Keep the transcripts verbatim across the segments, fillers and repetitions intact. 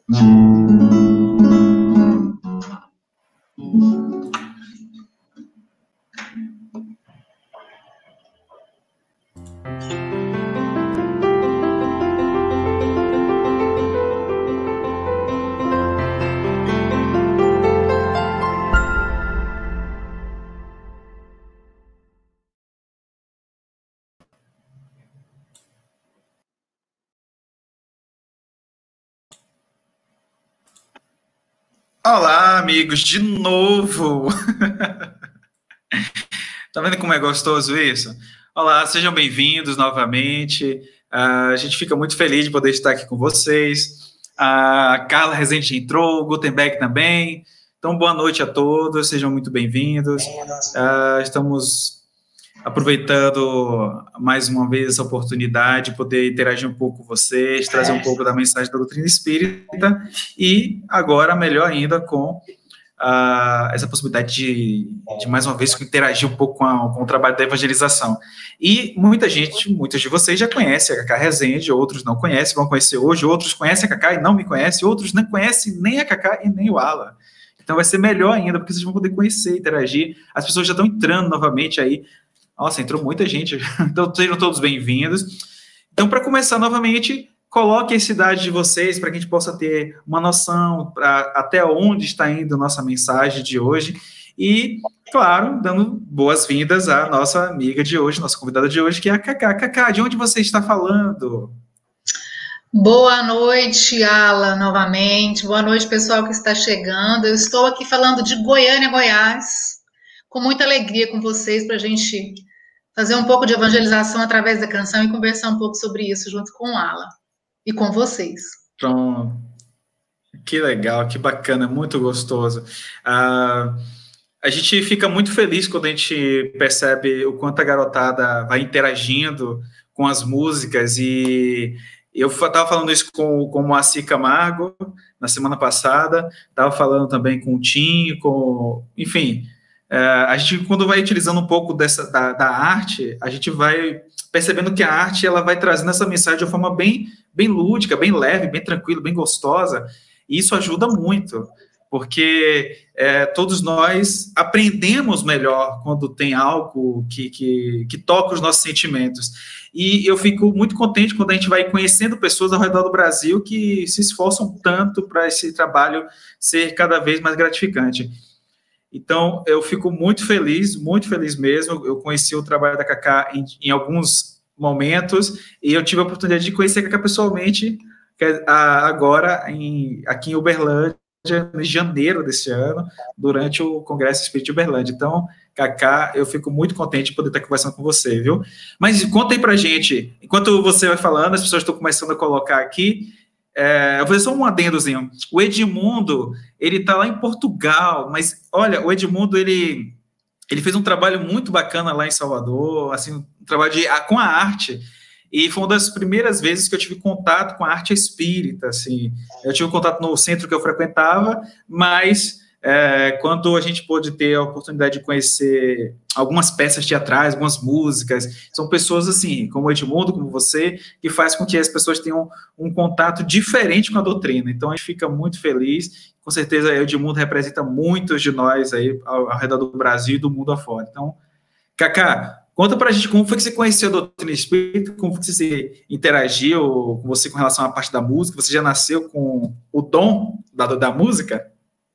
Olá, amigos, de novo! Tá vendo como é gostoso isso? Olá, sejam bem-vindos novamente. Uh, a gente fica muito feliz de poder estar aqui com vocês. A Carla Rezende entrou, o Gutenberg também. Então, boa noite a todos, sejam muito bem-vindos. Uh, estamos aproveitando mais uma vez essa oportunidade de poder interagir um pouco com vocês, trazer um pouco da mensagem da doutrina espírita e agora, melhor ainda, com uh, essa possibilidade de, de, mais uma vez, interagir um pouco com, a, com o trabalho da evangelização. E muita gente, muitos de vocês já conhecem a Cacá Rezende, outros não conhecem, vão conhecer hoje, outros conhecem a Cacá e não me conhecem, outros não conhecem nem a Cacá e nem o Alan. Então vai ser melhor ainda, porque vocês vão poder conhecer, interagir. As pessoas já estão entrando novamente aí. Nossa, entrou muita gente. Então, sejam todos bem-vindos. Então, para começar novamente, coloque a cidade de vocês para que a gente possa ter uma noção pra, até onde está indo nossa mensagem de hoje. E, claro, dando boas-vindas à nossa amiga de hoje, nossa convidada de hoje, que é a Cacá. Cacá, de onde você está falando? Boa noite, Alan, novamente. Boa noite, pessoal que está chegando. Eu estou aqui falando de Goiânia, Goiás, com muita alegria com vocês para a gente fazer um pouco de evangelização através da canção e conversar um pouco sobre isso junto com o Alan e com vocês. Pronto. Que legal, que bacana, muito gostoso. Uh, a gente fica muito feliz quando a gente percebe o quanto a garotada vai interagindo com as músicas e eu estava falando isso com, com o Moacir Camargo na semana passada, estava falando também com o Tim, com, enfim, é, a gente, quando vai utilizando um pouco dessa, da, da arte, a gente vai percebendo que a arte ela vai trazendo essa mensagem de uma forma bem, bem lúdica, bem leve, bem tranquila, bem gostosa, e isso ajuda muito, porque é, todos nós aprendemos melhor quando tem algo que, que, que toca os nossos sentimentos. E eu fico muito contente quando a gente vai conhecendo pessoas ao redor do Brasil que se esforçam tanto para esse trabalho ser cada vez mais gratificante. Então, eu fico muito feliz, muito feliz mesmo. Eu conheci o trabalho da Cacá em, em alguns momentos e eu tive a oportunidade de conhecer a Cacá pessoalmente agora em, aqui em Uberlândia, em janeiro desse ano, durante o Congresso Espírita de Uberlândia. Então, Cacá, eu fico muito contente de poder estar conversando com você, viu? Mas conta aí pra gente, enquanto você vai falando, as pessoas estão começando a colocar aqui, é, eu vou fazer só um adendozinho. O Edmundo, ele está lá em Portugal, mas, olha, o Edmundo, ele, ele fez um trabalho muito bacana lá em Salvador, assim, um trabalho de, com a arte, e foi uma das primeiras vezes que eu tive contato com a arte espírita, assim. Eu tive contato no centro que eu frequentava, mas é, quando a gente pôde ter a oportunidade de conhecer algumas peças teatrais, algumas músicas, são pessoas assim, como o Edmundo, como você, que faz com que as pessoas tenham um contato diferente com a doutrina. Então, a gente fica muito feliz. Com certeza, o Edmundo representa muitos de nós aí ao, ao redor do Brasil e do mundo afora. Então, Cacá, conta pra gente como foi que você conheceu a doutrina espírita, como foi que você interagiu com você com relação à parte da música, você já nasceu com o dom da, da música?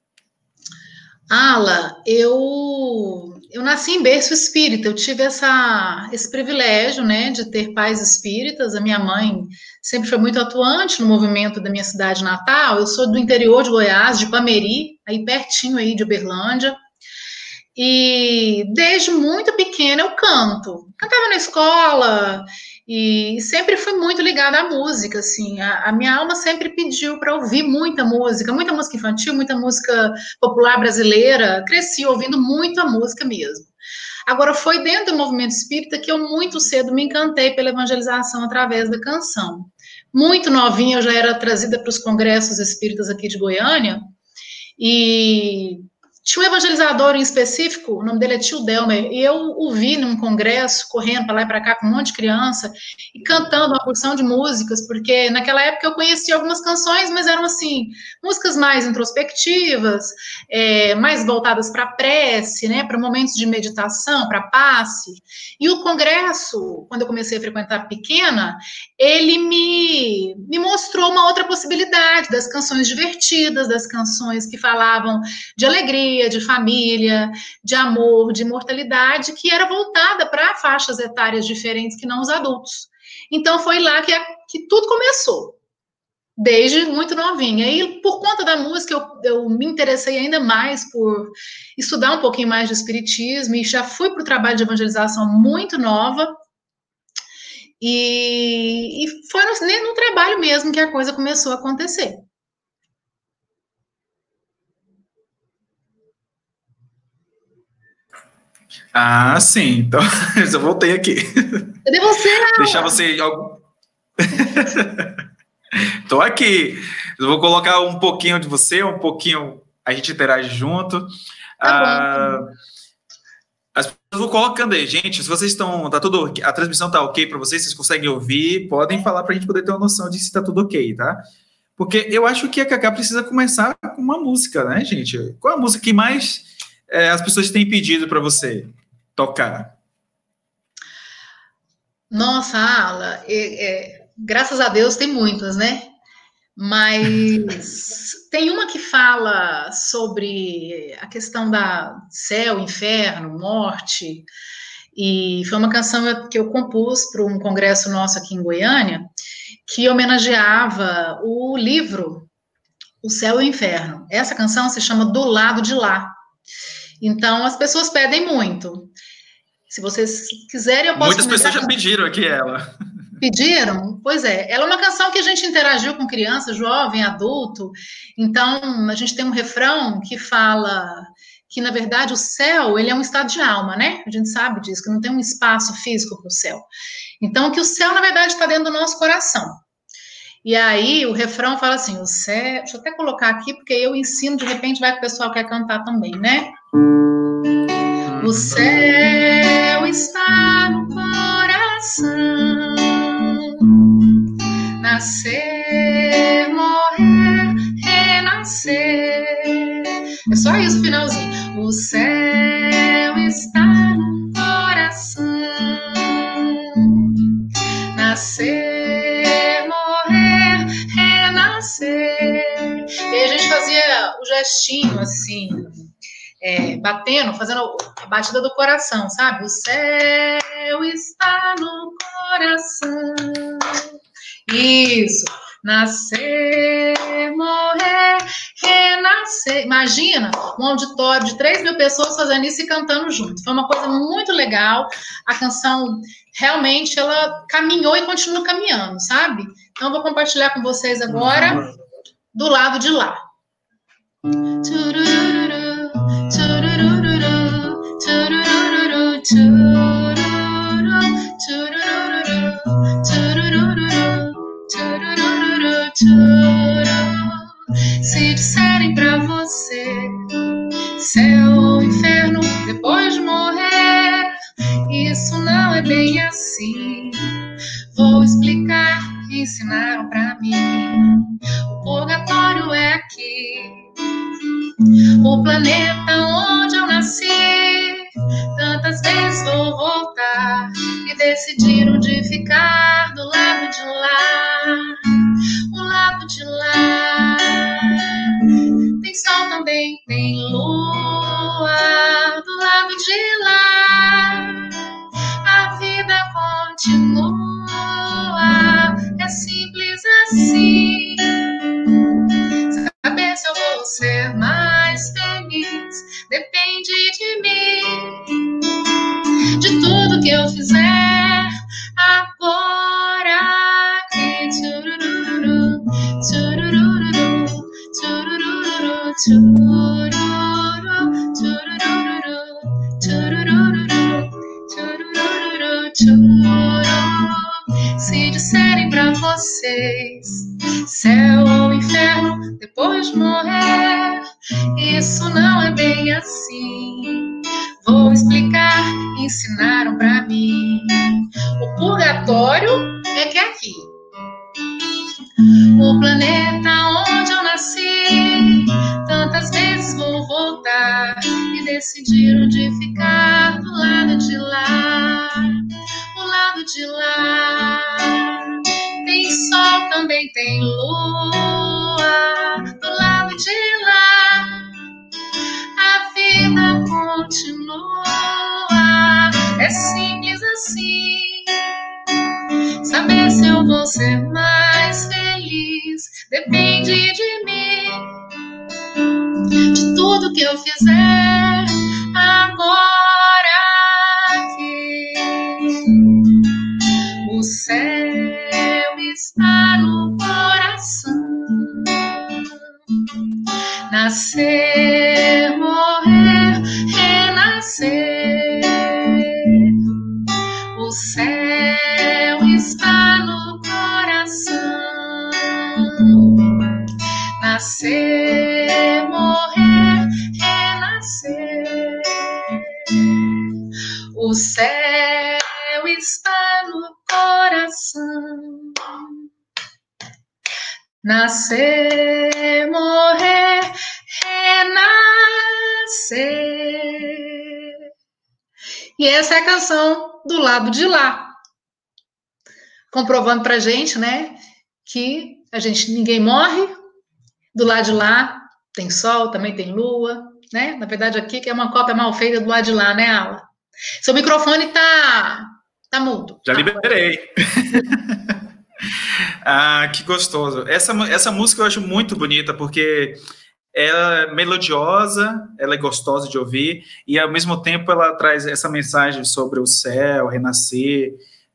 Ala, eu, eu nasci em berço espírita, eu tive essa, esse privilégio, né, de ter pais espíritas. A minha mãe sempre foi muito atuante no movimento da minha cidade natal. Eu sou do interior de Goiás, de Pameri, aí pertinho aí de Uberlândia. E desde muito pequena eu canto. Cantava na escola e sempre fui muito ligada à música, assim. A, a minha alma sempre pediu para ouvir muita música, muita música infantil, muita música popular brasileira. Cresci ouvindo muita música mesmo. Agora, foi dentro do movimento espírita que eu muito cedo me encantei pela evangelização através da canção. Muito novinha eu já era trazida para os congressos espíritas aqui de Goiânia e Tinha um evangelizador em específico, o nome dele é Tio Delmer, e eu o vi num congresso, correndo para lá e para cá com um monte de criança, e cantando uma porção de músicas, porque naquela época eu conhecia algumas canções, mas eram assim, músicas mais introspectivas, é, mais voltadas para prece, né, para momentos de meditação, para passe. E o congresso, quando eu comecei a frequentar pequena, ele me, me mostrou uma outra possibilidade das canções divertidas, das canções que falavam de alegria, de família, de amor, de imortalidade, que era voltada para faixas etárias diferentes que não os adultos. Então, foi lá que, a, que tudo começou, desde muito novinha. E, por conta da música, eu, eu me interessei ainda mais por estudar um pouquinho mais de espiritismo, e já fui para o trabalho de evangelização muito nova, e, e foi no, no trabalho mesmo que a coisa começou a acontecer. Ah, sim. Então, eu voltei aqui. Cadê você? Deixar você... Estou aqui. Eu vou colocar um pouquinho de você, um pouquinho a gente interage junto. Tá bom. Ah, as pessoas vão colocando aí. Gente, se vocês estão... Tá tudo, a transmissão tá ok para vocês, vocês conseguem ouvir, podem falar para a gente poder ter uma noção de se tá tudo ok, tá? Porque eu acho que a Cacá precisa começar com uma música, né, gente? Qual é a música que mais é, as pessoas têm pedido para você tocar? Nossa, Ala, é, é, graças a Deus tem muitas, né? Mas tem uma que fala sobre a questão da céu, inferno, morte, e foi uma canção que eu compus para um congresso nosso aqui em Goiânia, que homenageava o livro O Céu e o Inferno. Essa canção se chama Do Lado de Lá. Então, as pessoas pedem muito. Se vocês quiserem, eu posso... Muitas pessoas já pediram aqui ela. Pediram? Pois é. Ela é uma canção que a gente interagiu com criança, jovem, adulto. Então, a gente tem um refrão que fala que, na verdade, o céu, ele é um estado de alma, né? A gente sabe disso, que não tem um espaço físico para o céu. Então, que o céu, na verdade, está dentro do nosso coração. E aí, o refrão fala assim, o céu... Deixa eu até colocar aqui, porque eu ensino, de repente vai que o pessoal quer cantar também, né? O céu está no coração, nascer, morrer, renascer. É só isso, finalzinho. O céu está no coração, nascer, morrer, renascer. E a gente fazia o gestinho assim, É, batendo, fazendo a batida do coração, sabe? O céu está no coração. Isso. Nascer, morrer, renascer. Imagina um auditório de três mil pessoas fazendo isso e cantando junto. Foi uma coisa muito legal. A canção realmente ela caminhou e continua caminhando, sabe? Então eu vou compartilhar com vocês agora Do Lado de Lá. Tchurururu. Se disserem pra você céu ou inferno depois de morrer, isso não é bem assim. Vou explicar, ensinaram pra mim. O purgatório é aqui, o planeta onde eu nasci. Tantas vezes vou voltar e decidiram de ficar do lado de lá. O lado de lá tem sol também, tem lua. Do lado de lá a vida continua. É simples assim. Saber se eu vou ser mais feliz depende de mim, de tudo que eu fizer agora. Tchurururu, tchurururu, tchurururu, tchurururu, tchurururu, tchurururu, tchurururu, tchurururu. Se disserem pra vocês céu ou inferno depois de morrer, Isso não é bem assim. Vou explicar, ensinaram pra mim. O purgatório é que é aqui. O planeta onde eu nasci. Tantas vezes vou voltar. E decidiram de ficar do lado de lá. Do lado de lá. Tem sol, também tem lua. Do lado de lá. A vida continua. É simples assim. Saber se eu vou ser mais feliz depende de mim. De tudo que eu fizer agora aqui. O céu está no coração. Nascer, morrer, renascer. O céu está no coração. Nascer, morrer, renascer. O céu está no coração. Nascer, morrer, renascer. E essa é a canção do lado de lá, comprovando pra gente, né, que a gente, ninguém morre, do lado de lá tem sol, também tem lua, né, na verdade aqui que é uma cópia mal feita do lado de lá, né, Ala? Seu microfone tá, tá mudo. Já liberei. Ah, que gostoso. Essa, essa música eu acho muito bonita, porque ela é melodiosa, ela é gostosa de ouvir, e ao mesmo tempo ela traz essa mensagem sobre o céu, renascer,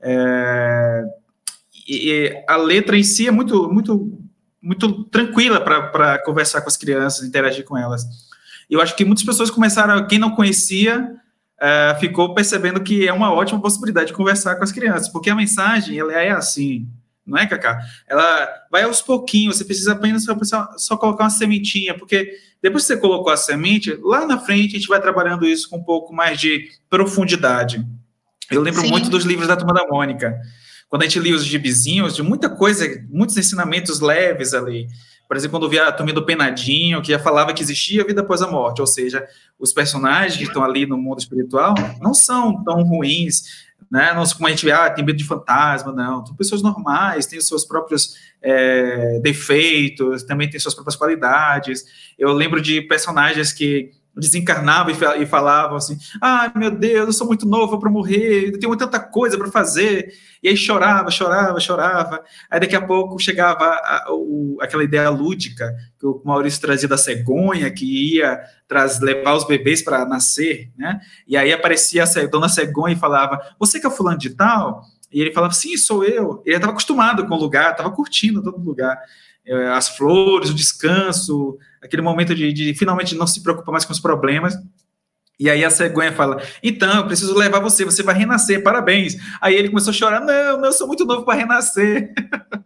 é, e, e a letra em si é muito, muito, muito tranquila para conversar com as crianças, interagir com elas. E eu acho que muitas pessoas começaram, quem não conhecia, uh, ficou percebendo que é uma ótima possibilidade de conversar com as crianças, porque a mensagem ela é assim. Não é, Cacá? Ela vai aos pouquinhos, você precisa apenas só, só colocar uma sementinha, porque depois que você colocou a semente, lá na frente a gente vai trabalhando isso com um pouco mais de profundidade. Eu lembro Sim. muito dos livros da Turma da Mônica, quando a gente lia os gibizinhos, de muita coisa, muitos ensinamentos leves ali. Por exemplo, quando eu via a Turma do Penadinho, que já falava que existia a vida após a morte, ou seja, os personagens que estão ali no mundo espiritual não são tão ruins, né? Não como a gente vê, ah, tem medo de fantasma, não. São pessoas normais, têm os seus próprios é, defeitos, também têm suas próprias qualidades. Eu lembro de personagens que desencarnavam e falavam assim, ah, meu Deus, eu sou muito novo para morrer, eu tenho tanta coisa para fazer, e aí chorava, chorava, chorava, aí daqui a pouco chegava a, a, o, aquela ideia lúdica que o Maurício trazia da cegonha, que ia traz, levar os bebês para nascer, né, e aí aparecia a dona cegonha e falava, você que é fulano de tal? E ele falava, sim, sou eu. Ele estava acostumado com o lugar, estava curtindo todo lugar, as flores, o descanso, aquele momento de, de finalmente não se preocupar mais com os problemas. E aí a cegonha fala, então, eu preciso levar você, você vai renascer, parabéns. Aí ele começou a chorar, não, não, eu sou muito novo para renascer.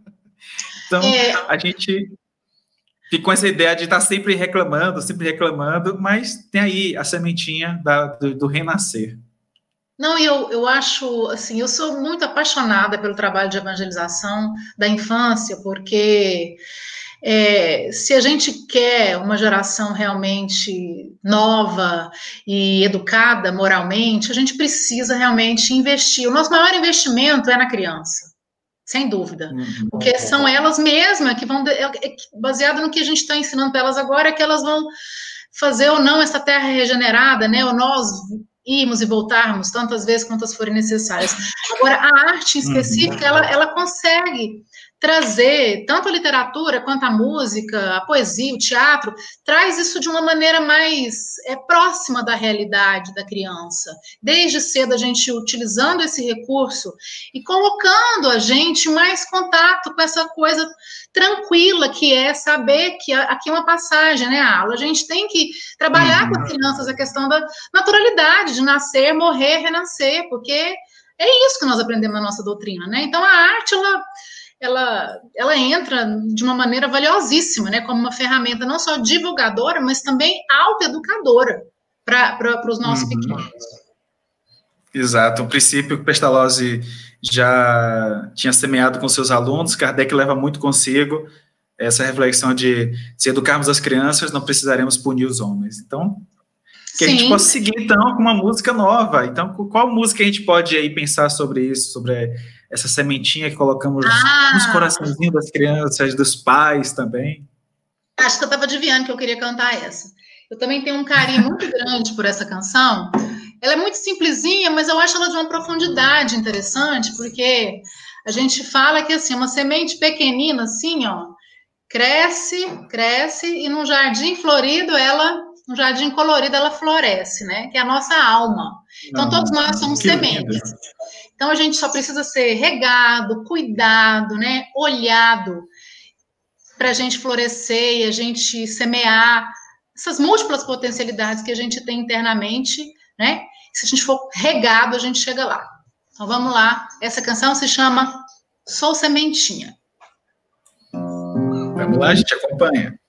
Então, é... a gente ficou com essa ideia de estar sempre reclamando, sempre reclamando, mas tem aí a sementinha da, do, do renascer. Não, eu, eu acho, assim, eu sou muito apaixonada pelo trabalho de evangelização da infância, porque é, se a gente quer uma geração realmente nova e educada moralmente, a gente precisa realmente investir. O nosso maior investimento é na criança, sem dúvida, uhum. porque são elas mesmas que vão, é, é, baseado no que a gente está ensinando para elas agora, é que elas vão fazer ou não essa terra regenerada, né, ou nós irmos e voltarmos tantas vezes quantas forem necessárias. Agora, a arte em específica, ela, ela consegue trazer tanto a literatura quanto a música, a poesia, o teatro, traz isso de uma maneira mais é, próxima da realidade da criança. Desde cedo, a gente utilizando esse recurso e colocando a gente mais contato com essa coisa tranquila que é saber que aqui é uma passagem, né, a aula. A gente tem que trabalhar uhum. com as crianças a questão da naturalidade, de nascer, morrer, renascer, porque é isso que nós aprendemos na nossa doutrina, né? Então, a arte, ela, ela, ela entra de uma maneira valiosíssima, né, como uma ferramenta não só divulgadora, mas também autoeducadora para os nossos uhum. pequenos. Exato, um princípio que Pestalozzi já tinha semeado com seus alunos, Kardec leva muito consigo, essa reflexão de se educarmos as crianças, não precisaremos punir os homens. Então, que Sim. a gente possa seguir, então, com uma música nova. Então, qual música a gente pode aí pensar sobre isso, sobre essa sementinha que colocamos ah. nos coraçõezinhos das crianças, dos pais também? Acho que eu estava adivinhando que eu queria cantar essa. Eu também tenho um carinho muito grande por essa canção. Ela é muito simplesinha, mas eu acho ela de uma profundidade interessante, porque a gente fala que, assim, uma semente pequenina, assim, ó, cresce, cresce, e num jardim florido, ela, num jardim colorido, ela floresce, né? Que é a nossa alma. Então, Não, todos nós somos sementes. Lindo. Então, a gente só precisa ser regado, cuidado, né? Olhado, para a gente florescer e a gente semear essas múltiplas potencialidades que a gente tem internamente, né? Se a gente for regado, a gente chega lá. Então, vamos lá. Essa canção se chama Sou Sementinha. Vamos lá, a gente acompanha.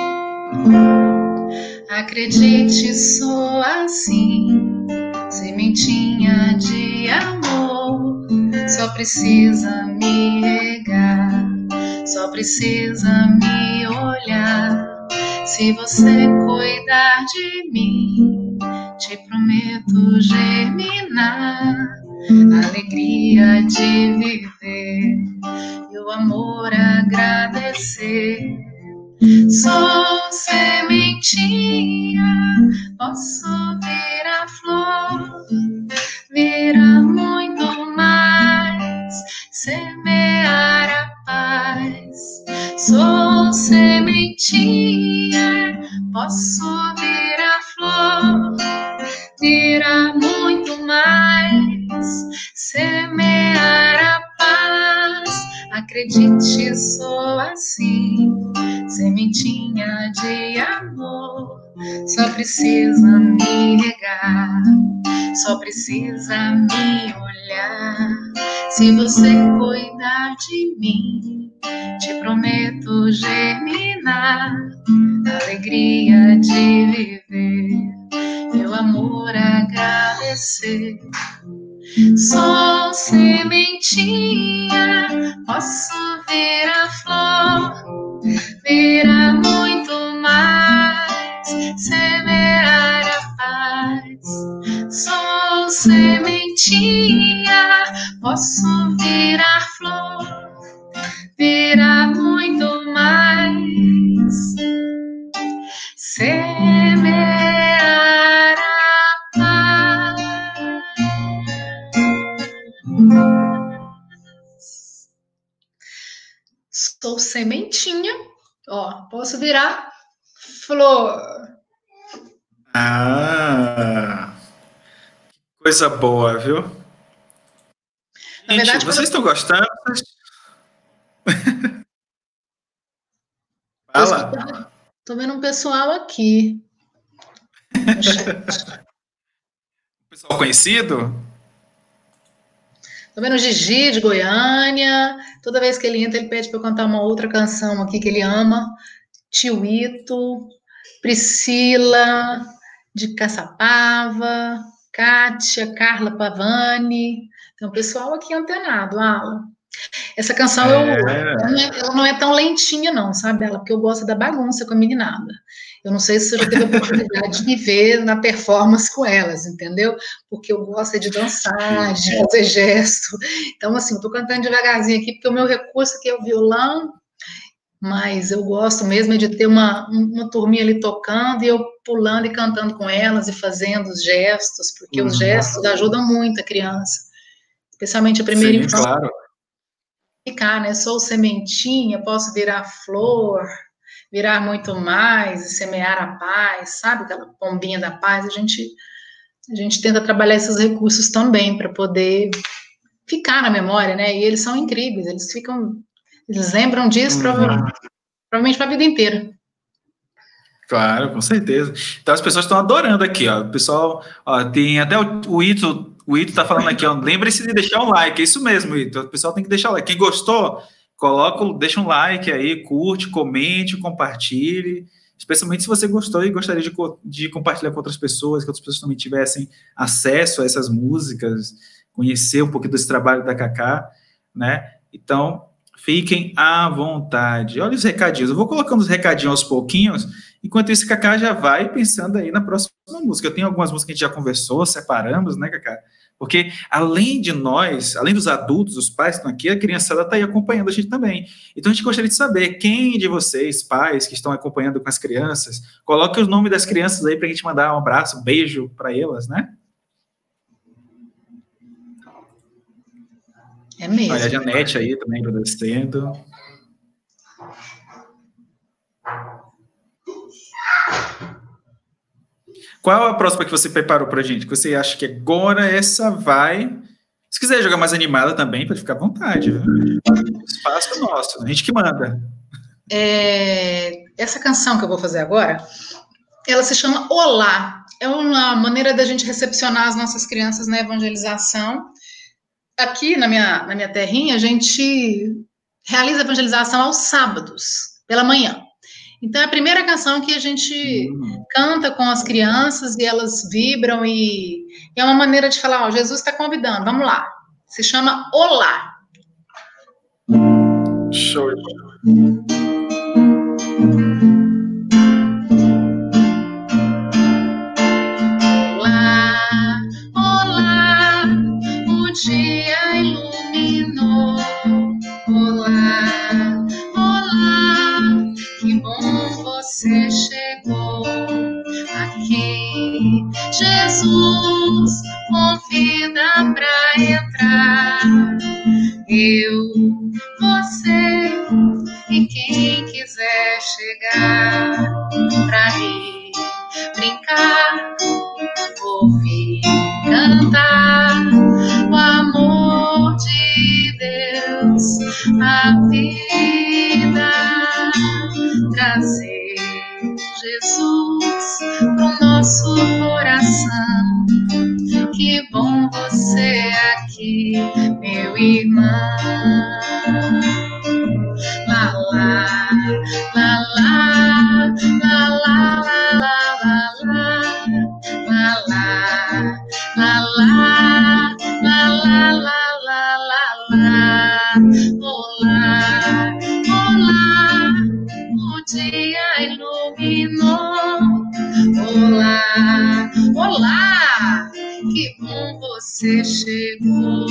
Acredite, sou assim, sementinha de amor. Só precisa me regar, só precisa me olhar. Se você cuidar de mim, te prometo germinar, alegria de viver e o amor agradecer. Sou sementinha, posso virar flor, virar muito mais, semear a paz. Sou sementinha, posso virar flor, virar muito mais, semear a paz. Acredite, sou assim, sementinha de amor. Só precisa me regar, só precisa me olhar. Se você cuidar de mim, te prometo germinar, alegria de viver, meu amor agradecer. Sou sementinha, posso virar flor, virar muito mais, semear a paz. Sou sementinha, posso virar flor, virar muito mais, semear a paz. Sou sementinha, ó, posso virar flor. Ah, coisa boa, viu? Na Gente, verdade, vocês quando... estão gostando? Fala. Tô vendo um pessoal aqui. Pessoal conhecido? Tô vendo o Gigi, de Goiânia. Toda vez que ele entra, ele pede para eu cantar uma outra canção aqui que ele ama. Tio Ito, Priscila, de Caçapava, Kátia, Carla Pavani. Tem um pessoal aqui antenado, Alan. Essa canção, é... eu, ela, não é, ela não é tão lentinha não, sabe, ela? Porque eu gosto da bagunça com a meninada. Eu não sei se você já teve a oportunidade de me ver na performance com elas, entendeu? Porque eu gosto de dançar, de fazer gesto. Então, assim, eu tô cantando devagarzinho aqui, porque o meu recurso aqui é o violão, mas eu gosto mesmo de ter uma, uma turminha ali tocando e eu pulando e cantando com elas e fazendo os gestos, porque uhum. os gestos ajudam muito a criança, especialmente a primeira Sim, infância. Claro. Ficar, né? Sou sementinha, posso virar flor, virar muito mais, semear a paz, sabe? Aquela pombinha da paz. A gente, a gente tenta trabalhar esses recursos também para poder ficar na memória, né? E eles são incríveis, eles ficam, eles lembram disso uhum. provavelmente, provavelmente para a vida inteira. Claro, com certeza. Então as pessoas estão adorando aqui, ó. O pessoal, ó, tem até o, o Ito, o Ito tá falando aqui, ó. Lembre-se de deixar um like, é isso mesmo, Ito. O pessoal tem que deixar o like. Quem gostou, coloca, deixa um like aí, curte, comente, compartilhe, especialmente se você gostou e gostaria de, de compartilhar com outras pessoas, que outras pessoas também tivessem acesso a essas músicas, conhecer um pouquinho desse trabalho da Cacá, né? Então, fiquem à vontade. Olha os recadinhos, eu vou colocando os recadinhos aos pouquinhos, enquanto isso, Cacá já vai pensando aí na próxima música. Eu tenho algumas músicas que a gente já conversou, separamos, né, Cacá? Porque, além de nós, além dos adultos, os pais que estão aqui, a criançada está aí acompanhando a gente também. Então, a gente gostaria de saber quem de vocês, pais, que estão acompanhando com as crianças, coloque o nome das crianças aí para a gente mandar um abraço, um beijo para elas, né? É mesmo. Olha a Janete aí também agradecendo. Qual a próxima que você preparou pra gente? Que você acha que agora essa vai... Se quiser jogar mais animada também, pode ficar à vontade. Viu? Espaço nosso, a gente que manda. É, essa canção que eu vou fazer agora, ela se chama Olá. É uma maneira da gente recepcionar as nossas crianças na evangelização. Aqui na minha, na minha terrinha, a gente realiza evangelização aos sábados, pela manhã. Então, é a primeira canção que a gente hum. canta com as crianças e elas vibram e, e é uma maneira de falar, ó, Jesus está convidando, vamos lá. Se chama Olá. Show. Olá, olá, o dia iluminou. Olá, olá, que bom você chegou aqui. Jesus convida pra entrar. Eu, você e quem quiser chegar pra rir, brincar, ouvir, cantar o amor de Deus, a vida, trazer Jesus pro nosso coração. Que bom você aqui, meu irmão. Lá, lá, lá, lá, lá, lá, lá, lá, lá, lá, lá, lá, lá, lá, lá, lá, lá. Olá, olá, o dia iluminou. Olá, olá, que bom você chegou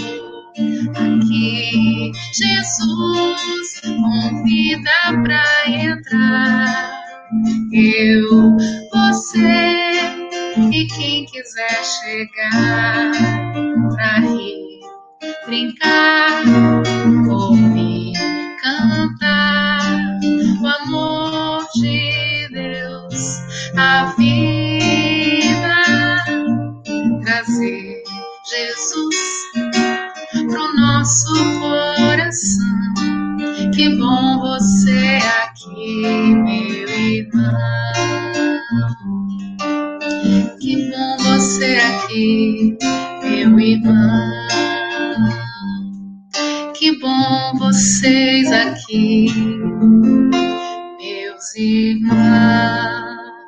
aqui. Jesus convida pra entrar. Eu, você e quem quiser chegar pra rir, brincar, ouvir, cantar o amor de Deus, a vida, trazer Jesus pro nosso coração. Que bom você aqui, meu irmão. Que bom você aqui, meu irmão. Que bom vocês aqui, meus irmãos.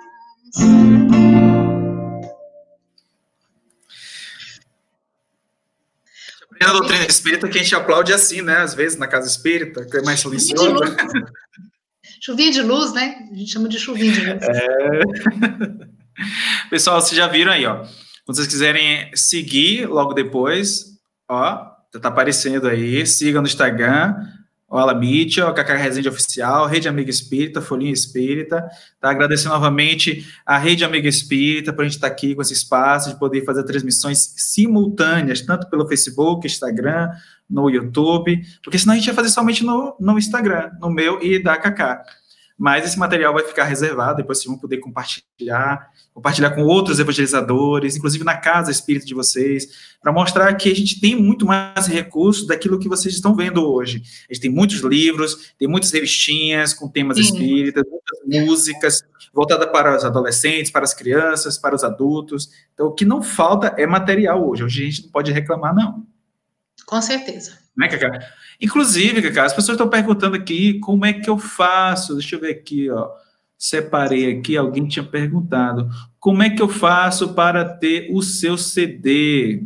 Na doutrina espírita que a gente aplaude assim, né? Às vezes na casa espírita, que é mais silencioso. Chuvinha de luz, né? A gente chama de chuvinha de luz. É... Pessoal, vocês já viram aí, ó. Quando vocês quiserem seguir logo depois, ó, já tá aparecendo aí. Siga no Instagram, o Alamite, o Cacá Resende Oficial, Rede Amiga Espírita, Folhinha Espírita. Tá? Agradecendo novamente a Rede Amiga Espírita por a gente estar aqui com esse espaço de poder fazer transmissões simultâneas, tanto pelo Facebook, Instagram, no YouTube, porque senão a gente ia fazer somente no, no Instagram, no meu e da Cacá. Mas esse material vai ficar reservado, depois vocês vão poder compartilhar, compartilhar com outros evangelizadores, inclusive na casa espírita de vocês, para mostrar que a gente tem muito mais recursos daquilo que vocês estão vendo hoje. A gente tem muitos livros, tem muitas revistinhas com temas Sim. espíritas, muitas músicas voltadas para os adolescentes, para as crianças, para os adultos. Então, o que não falta é material hoje. Hoje a gente não pode reclamar, não. Com certeza. Né, Cacá? Inclusive, Cacá, as pessoas estão perguntando aqui como é que eu faço. Deixa eu ver aqui, ó. Separei aqui, alguém tinha perguntado. Como é que eu faço para ter o seu C D?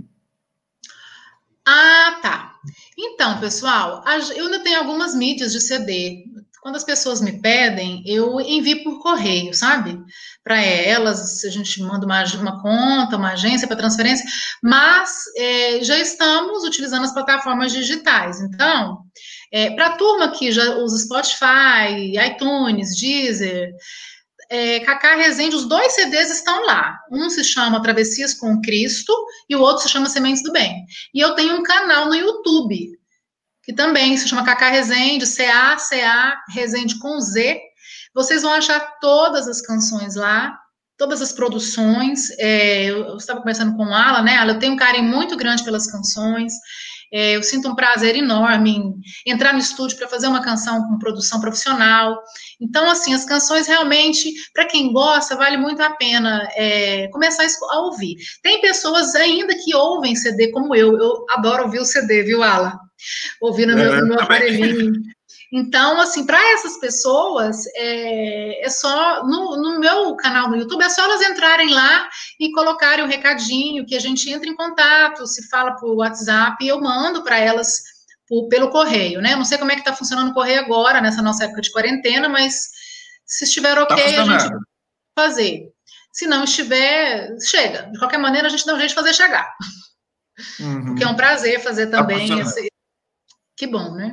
Ah, tá. Então, pessoal, eu ainda tenho algumas mídias de C D. Quando as pessoas me pedem, eu envio por correio, sabe? Para elas, a gente manda uma, uma conta, uma agência para transferência, mas é, já estamos utilizando as plataformas digitais. Então, é, para a turma que já usa Spotify, iTunes, Deezer, é, Cacá Rezende, os dois C Ds estão lá. Um se chama Travessias com Cristo e o outro se chama Sementes do Bem. E eu tenho um canal no YouTube, que também se chama Cacá Rezende, C A C A Rezende com Z. Vocês vão achar todas as canções lá, todas as produções. É, eu estava conversando com a Ala, né? Ala, eu tenho um carinho muito grande pelas canções. É, eu sinto um prazer enorme em entrar no estúdio para fazer uma canção com produção profissional. Então, assim, as canções realmente, para quem gosta, vale muito a pena é, começar a ouvir. Tem pessoas ainda que ouvem C D como eu. Eu adoro ouvir o C D, viu, Ala? Ouvir no meu, no meu aparelhinho. Então, assim, para essas pessoas, é, é só, no, no meu canal no YouTube, é só elas entrarem lá e colocarem o um recadinho, que a gente entra em contato, se fala por WhatsApp, e eu mando para elas por, pelo correio, né? Não sei como é que está funcionando o correio agora, nessa nossa época de quarentena, mas se estiver ok, tá a gente vai fazer. Se não estiver, chega. De qualquer maneira, a gente dá um jeito de fazer chegar. Uhum. Porque é um prazer fazer também tá esse... Que bom, né?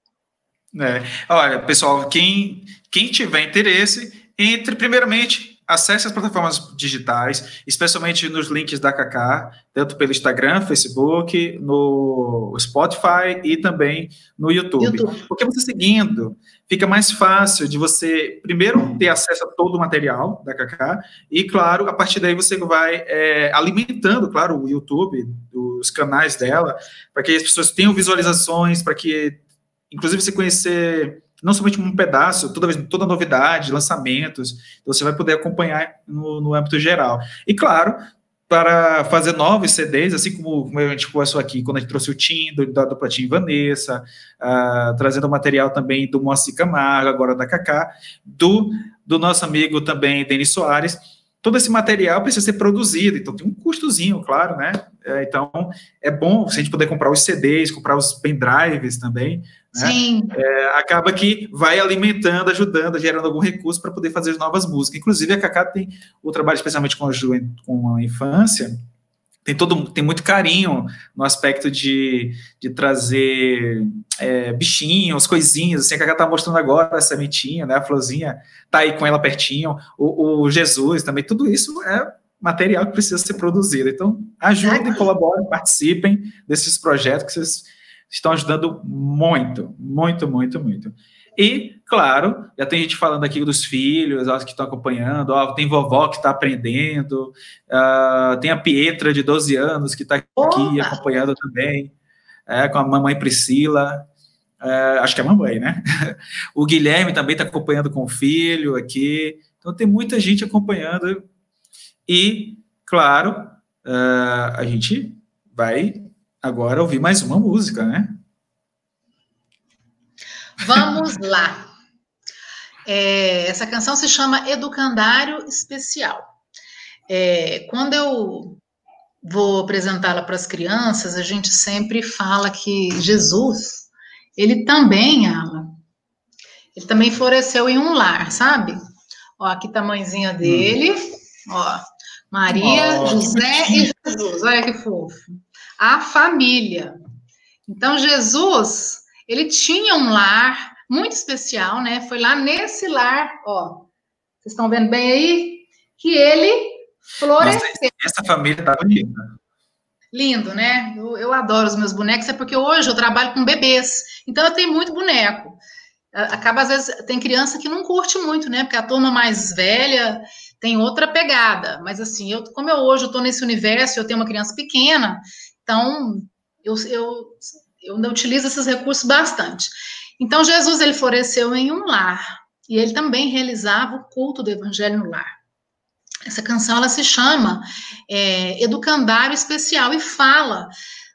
É. Olha, pessoal, quem, quem tiver interesse, entre, primeiramente, acesse as plataformas digitais, especialmente nos links da Cacá, tanto pelo Instagram, Facebook, no Spotify e também no YouTube. YouTube. Porque você seguindo, fica mais fácil de você, primeiro, ter acesso a todo o material da Cacá, e, claro, a partir daí você vai é, alimentando, claro, o YouTube, os canais dela, para que as pessoas tenham visualizações, para que inclusive você conhecer não somente um pedaço, toda, toda novidade, lançamentos, então você vai poder acompanhar no, no âmbito geral. E claro, para fazer novos C Ds, assim como, como a gente conversou aqui, quando a gente trouxe o Tim, do, da dupla Tim Vanessa, uh, trazendo material também do Moacir Camargo, agora da Cacá, do, do nosso amigo também, Denis Soares. Todo esse material precisa ser produzido, então tem um custozinho, claro, né? É, então, é bom se a gente puder comprar os C Ds, comprar os pendrives também, né? Sim. É, acaba que vai alimentando, ajudando, gerando algum recurso para poder fazer novas músicas. Inclusive, a Cacá tem o trabalho, especialmente com a, com a infância, tem, todo, tem muito carinho no aspecto de, de trazer é, bichinhos, coisinhas, assim, a Cacá está mostrando agora a sementinha, né, a florzinha está aí com ela pertinho, o, o Jesus também, tudo isso é material que precisa ser produzido. Então, ajudem, colaborem, participem desses projetos que vocês estão ajudando muito, muito, muito, muito. E, claro, já tem gente falando aqui dos filhos, ó, que estão acompanhando, ó, tem vovó que está aprendendo, uh, tem a Pietra, de doze anos, que está aqui Opa. acompanhando também, é, com a mamãe Priscila, é, acho que é a mamãe, né? O Guilherme também está acompanhando com o filho aqui, então tem muita gente acompanhando. E, claro, uh, a gente vai agora ouvir mais uma música, né? Vamos lá. É, essa canção se chama Educandário Especial. É, quando eu vou apresentá-la para as crianças, a gente sempre fala que Jesus, ele também ama. Ele também floresceu em um lar, sabe? Ó, aqui tá a mãezinha dele, hum. ó, Maria, oh, José e Jesus, olha que fofo. A família. Então, Jesus, ele tinha um lar muito especial, né? Foi lá nesse lar, ó, vocês estão vendo bem aí? Que ele floresceu. Nossa, essa família tá bonita. Lindo, né? Eu, eu adoro os meus bonecos, é porque hoje eu trabalho com bebês, então eu tenho muito boneco. Acaba, às vezes, tem criança que não curte muito, né? Porque a turma mais velha tem outra pegada. Mas, assim, eu, como eu hoje estou nesse universo, eu tenho uma criança pequena, então eu, eu, eu utilizo esses recursos bastante. Então, Jesus, ele floresceu em um lar, e ele também realizava o culto do evangelho no lar. Essa canção, ela se chama é, Educandário Especial, e fala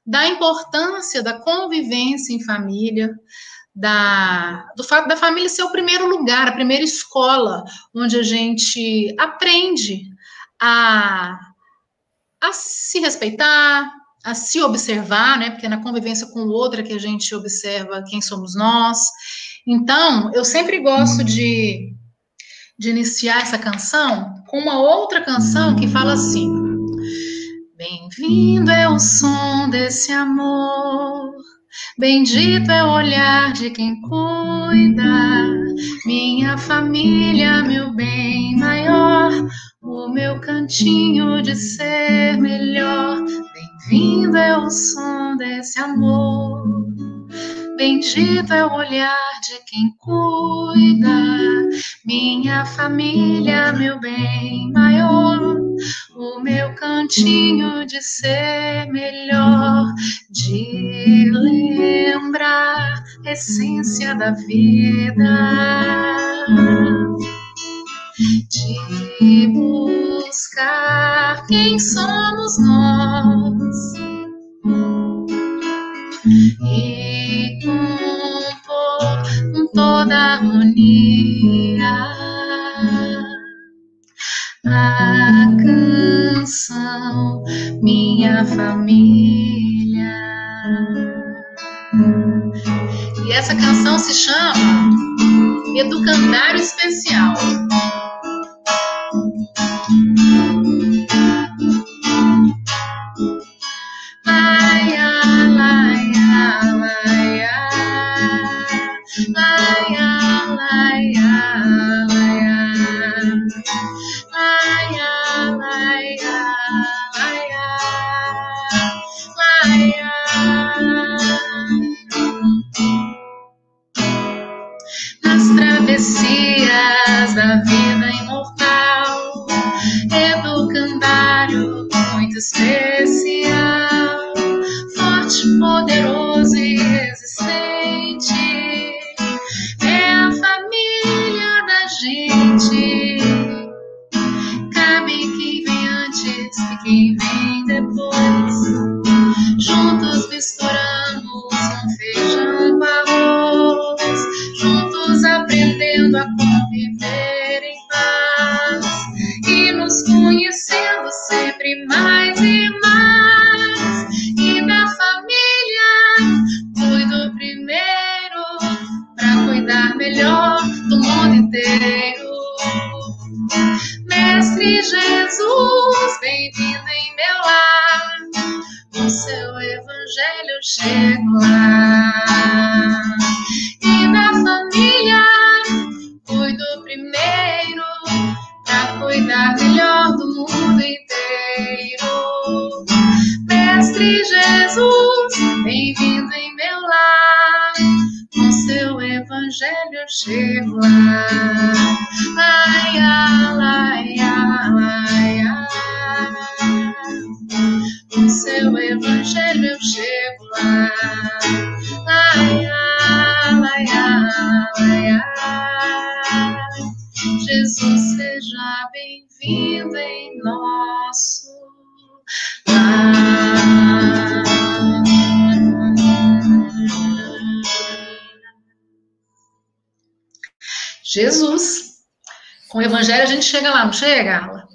da importância da convivência em família, da, do fato da família ser o primeiro lugar, a primeira escola, onde a gente aprende a, a se respeitar, a se observar, né? Porque é na convivência com o outro é que a gente observa quem somos nós. Então, eu sempre gosto de, de iniciar essa canção com uma outra canção que fala assim: bem-vindo é o som desse amor, bendito é o olhar de quem cuida, minha família, meu bem maior, o meu cantinho de ser melhor. Bem-vindo é o som desse amor, bendito é o olhar de quem cuida, minha família, meu bem maior, o meu cantinho de ser melhor, de lembrar a essência da vida, de buscar quem somos nós e compor com toda a harmonia a canção Minha Família. E essa canção se chama Educandário Especial. Nas travessias da vida imortal, educandário muito especial, forte, poderoso e resistente, é a família da gente. Cabe quem vem antes e quem vem depois, juntos misturamos um feijão com arroz, juntos aprendendo a conviver em paz e nos conhecendo sempre mais e mais. E da família cuido primeiro pra cuidar melhor do mundo inteiro. Mestre Jesus, bem-vindo em meu lar, com seu evangelho eu chego lá. E da família cuido primeiro pra cuidar melhor do mundo inteiro. Mestre Jesus, bem-vindo em meu lar, com seu evangelho eu chego lá. Ai, ai, ai, ai, ai. Com seu evangelho eu chego lá. Ai, ai, ai, ai, ai. Jesus, seja bem-vindo em nosso lar. Jesus. Com o evangelho a gente chega lá, não chega, Arla?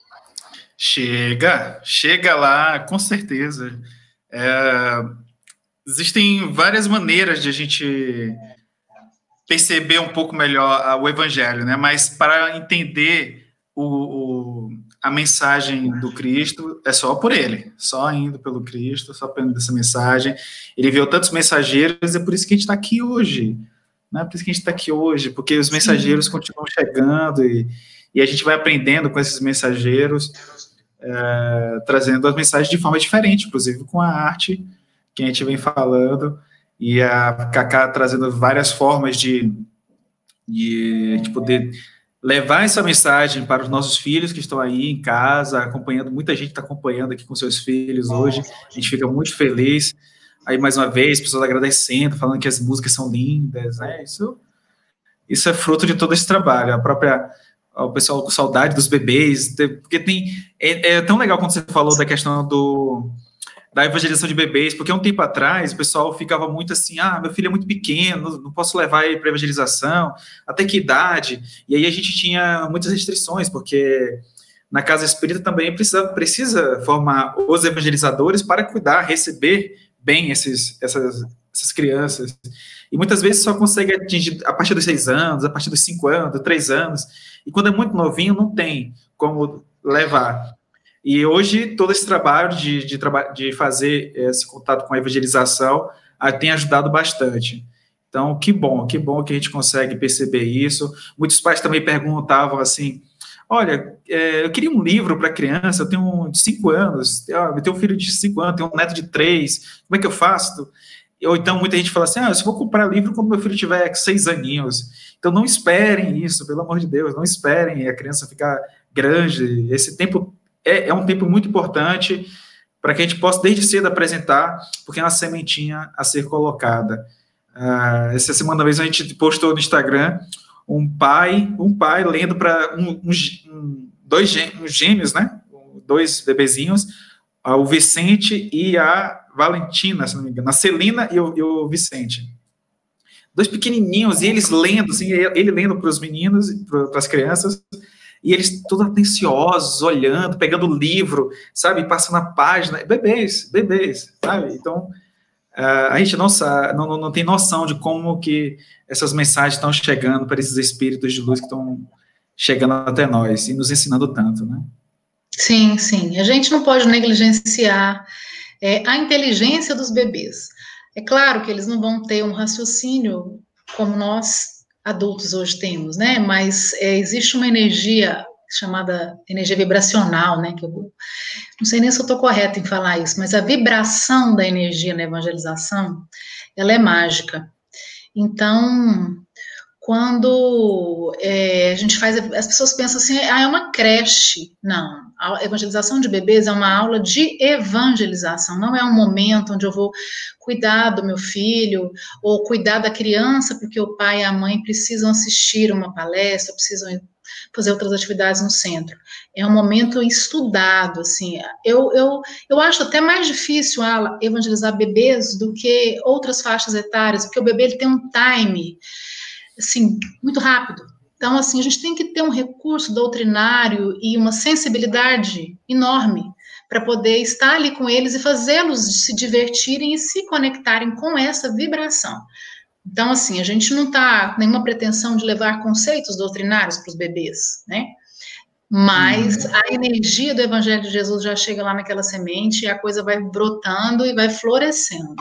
Chega, chega lá, com certeza. É, existem várias maneiras de a gente perceber um pouco melhor o evangelho, né? Mas para entender o, o, a mensagem do Cristo, é só por ele, só indo pelo Cristo, só pelo essa mensagem. Ele enviou tantos mensageiros, é por isso que a gente está aqui hoje. Não é por isso que a gente está aqui hoje, porque os mensageiros Sim. continuam chegando e, e a gente vai aprendendo com esses mensageiros, é, trazendo as mensagens de forma diferente, inclusive com a arte que a gente vem falando, e a Cacá trazendo várias formas de, de, de poder levar essa mensagem para os nossos filhos que estão aí em casa, acompanhando, muita gente está acompanhando aqui com seus filhos hoje, a gente fica muito feliz. Aí, mais uma vez, pessoas agradecendo, falando que as músicas são lindas, né? Isso, isso é fruto de todo esse trabalho. A própria, o pessoal com saudade dos bebês, porque tem, é, é tão legal quando você falou da questão do, da evangelização de bebês, porque um tempo atrás o pessoal ficava muito assim, ah, meu filho é muito pequeno, não posso levar ele para evangelização, até que idade? E aí a gente tinha muitas restrições, porque na casa espírita também precisa, precisa formar os evangelizadores para cuidar, receber bem esses, essas, essas crianças. E muitas vezes só consegue atingir a partir dos seis anos, a partir dos cinco anos, três anos, e quando é muito novinho não tem como levar. E hoje, todo esse trabalho de, de, de fazer esse contato com a evangelização ah, tem ajudado bastante. Então, que bom, que bom que a gente consegue perceber isso. Muitos pais também perguntavam assim, olha, é, eu queria um livro para criança, eu tenho um de cinco anos, eu tenho um filho de cinco anos, tenho um neto de três, como é que eu faço? Ou então muita gente fala assim, ah, eu só vou comprar livro quando meu filho tiver seis aninhos. Então, não esperem isso, pelo amor de Deus, não esperem a criança ficar grande. Esse tempo É, é um tempo muito importante para que a gente possa, desde cedo, apresentar, porque é uma sementinha a ser colocada. Uh, essa semana, vez, a gente postou no Instagram um pai, um pai lendo para um, um, um, dois uns gêmeos, né? Dois bebezinhos, uh, o Vicente e a Valentina, se não me engano, a Celina e o, e o Vicente. Dois pequenininhos, e eles lendo, assim, ele lendo para os meninos, para as crianças, e eles todos atenciosos, olhando, pegando o livro, sabe, passando a página, bebês, bebês, sabe, então, uh, a gente não, sabe, não, não tem noção de como que essas mensagens estão chegando para esses espíritos de luz que estão chegando até nós, e nos ensinando tanto, né? Sim, sim, a gente não pode negligenciar é, a inteligência dos bebês. É claro que eles não vão ter um raciocínio como nós adultos hoje temos, né, mas é, existe uma energia chamada energia vibracional, né, que eu não sei nem se eu estou correta em falar isso, mas a vibração da energia na evangelização, ela é mágica. Então, quando é, a gente faz, as pessoas pensam assim, ah, é uma creche. Não, a evangelização de bebês é uma aula de evangelização, não é um momento onde eu vou cuidar do meu filho, ou cuidar da criança, porque o pai e a mãe precisam assistir uma palestra, precisam fazer outras atividades no centro. É um momento estudado, assim, eu, eu, eu acho até mais difícil ah, evangelizar bebês do que outras faixas etárias, porque o bebê ele tem um time, assim, muito rápido. Então, assim, a gente tem que ter um recurso doutrinário e uma sensibilidade enorme para poder estar ali com eles e fazê-los se divertirem e se conectarem com essa vibração. Então, assim, a gente não está com nenhuma pretensão de levar conceitos doutrinários para os bebês, né? Mas hum. a energia do Evangelho de Jesus já chega lá naquela semente e a coisa vai brotando e vai florescendo.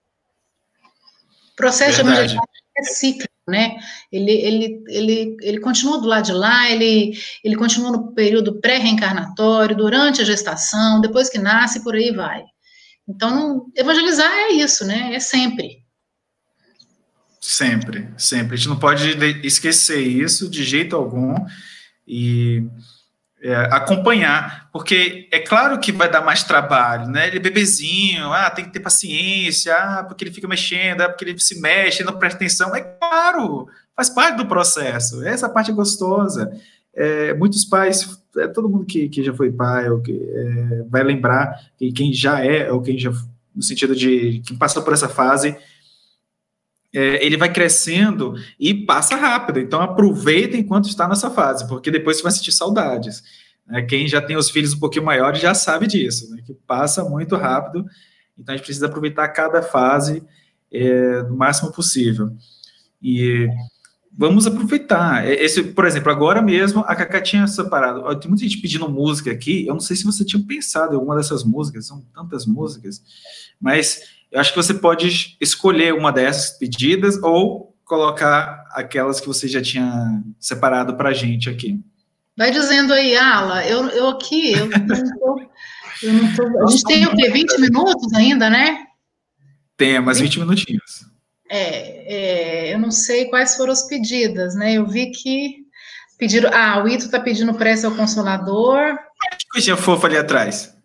O processo Verdade. de evangelização é cíclico, né? Ele, ele, ele, ele continua do lado de lá, ele, ele continua no período pré-reencarnatório, durante a gestação, depois que nasce, por aí vai. Então, evangelizar é isso, né? É sempre. Sempre, sempre. A gente não pode esquecer isso de jeito algum e é, acompanhar, porque é claro que vai dar mais trabalho, né? Ele é bebezinho, ah, tem que ter paciência, ah, porque ele fica mexendo, ah, porque ele se mexe, não presta atenção. É claro, faz parte do processo. Essa parte é gostosa. É, muitos pais, é, todo mundo que, que já foi pai ou que é, vai lembrar, que quem já é, ou quem já, no sentido de quem passou por essa fase, É, ele vai crescendo e passa rápido, então aproveita enquanto está nessa fase, porque depois você vai sentir saudades. Né? Quem já tem os filhos um pouquinho maiores já sabe disso, né? Que passa muito rápido, então a gente precisa aproveitar cada fase é, do máximo possível. E vamos aproveitar. Esse, por exemplo, agora mesmo a Cacá tinha separado, tem muita gente pedindo música aqui, eu não sei se você tinha pensado em alguma dessas músicas, são tantas músicas, mas eu acho que você pode escolher uma dessas pedidas ou colocar aquelas que você já tinha separado para a gente aqui. Vai dizendo aí, Ala, eu, eu aqui, eu não tô, eu não tô, a gente tem o quê, vinte minutos ainda, né? Tem, mais vinte minutinhos. É, é, eu não sei quais foram as pedidas, né? Eu vi que pediram, ah, o Ito tá pedindo prece ao Consolador. Que coisinha fofa ali atrás.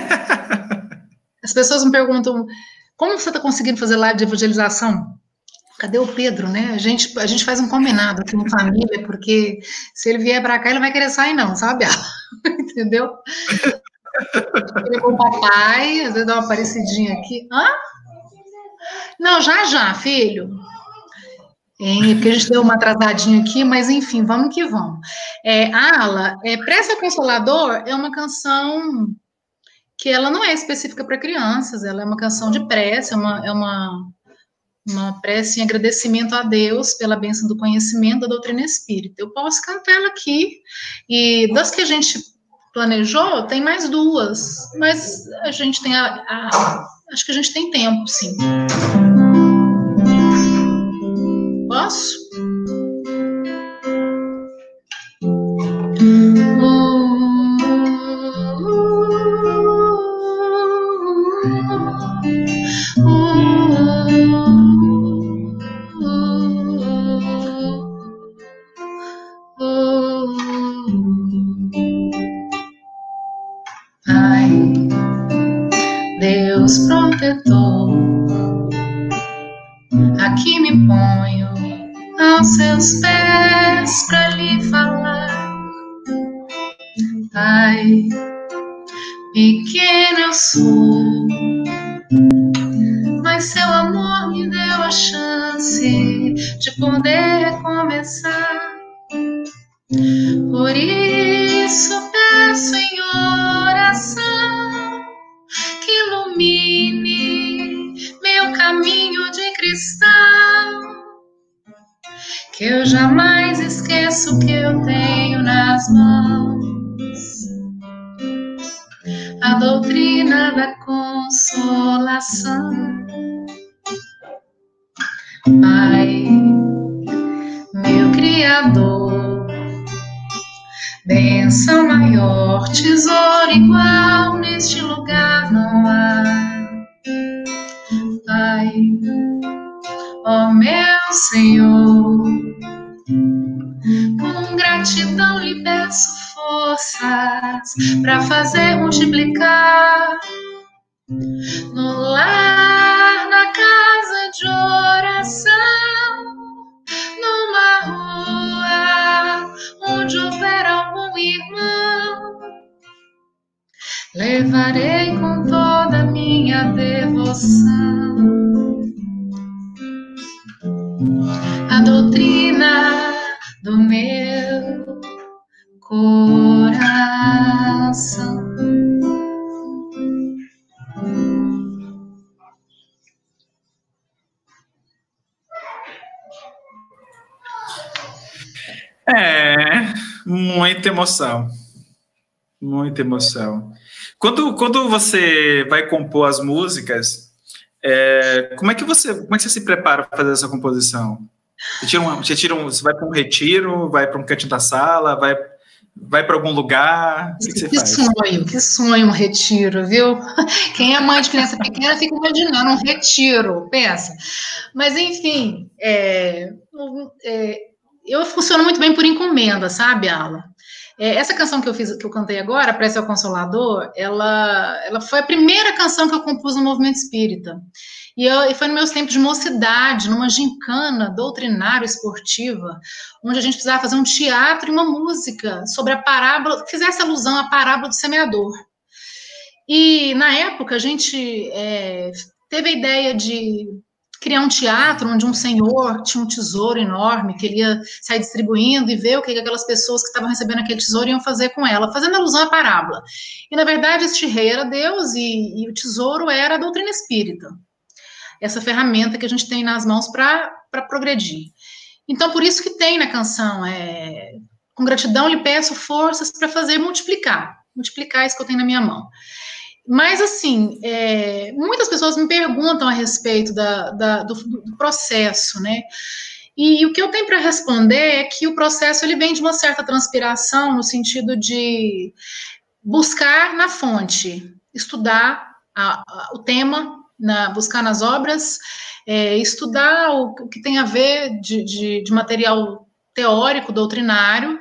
As pessoas me perguntam, como você está conseguindo fazer live de evangelização? Cadê o Pedro, né? A gente, a gente faz um combinado aqui em família, porque se ele vier para cá, ele não vai querer sair não, sabe? Entendeu? Com o papai, às vezes dá uma parecidinha aqui. Hã? Não, já, já, filho. É, porque a gente deu uma atrasadinha aqui, mas enfim, vamos que vamos. É, Ala, é, Prece ao Consolador é uma canção que ela não é específica para crianças, ela é uma canção de prece, é uma, é uma, uma prece em agradecimento a Deus pela bênção do conhecimento da doutrina espírita. Eu posso cantar ela aqui, e das que a gente planejou, tem mais duas, mas a gente tem a, a acho que a gente tem tempo, sim. Posso? Ai, Deus protetor, aqui me ponho aos seus pés pra lhe falar. Ai, pequena eu sou, mas seu amor me deu a chance de poder começar. Por isso peço em oração que ilumine meu caminho de cristal, que eu jamais esqueço que eu tenho nas mãos a doutrina da consolação. Pai, meu Criador, bênção maior, tesouro igual, neste lugar não há. Pai, ó meu Senhor, com gratidão lhe peço forças para fazer multiplicar no lar, na casa de oração, numa rua onde houver algum irmão. Levarei com toda a minha devoção a doutrina do meu coração. É, muita emoção. Muita emoção. Quando, quando você vai compor as músicas, é, como é que você, como é que você se prepara para fazer essa composição? Você, tira um, você, tira um, você vai para um retiro, vai para um cantinho da sala, vai, vai para algum lugar? O que, que você que faz? sonho, que sonho um retiro, viu? Quem é mãe de criança pequena fica imaginando um retiro, pensa. Mas, enfim, é, é, eu funciono muito bem por encomenda, sabe, Ala? É, essa canção que eu fiz, que eu cantei agora, Prece ao Consolador, ela, ela foi a primeira canção que eu compus no movimento espírita. E, eu, e foi nos meus tempos de mocidade, numa gincana doutrinária esportiva, onde a gente precisava fazer um teatro e uma música sobre a parábola, que fizesse alusão à parábola do semeador. E, na época, a gente é, teve a ideia de criar um teatro onde um senhor tinha um tesouro enorme que ele ia sair distribuindo e ver o que aquelas pessoas que estavam recebendo aquele tesouro iam fazer com ela, fazendo alusão à parábola. E, na verdade, este rei era Deus e, e o tesouro era a doutrina espírita, essa ferramenta que a gente tem nas mãos para progredir. Então, por isso que tem na canção, é, com gratidão lhe peço forças para fazer multiplicar, multiplicar isso que eu tenho na minha mão. Mas, assim, é, muitas pessoas me perguntam a respeito da, da, do, do processo, né? E, e o que eu tenho para responder é que o processo ele vem de uma certa transpiração, no sentido de buscar na fonte, estudar a, a, o tema, na, buscar nas obras, é, estudar o, o que tem a ver de, de, de material teórico, doutrinário.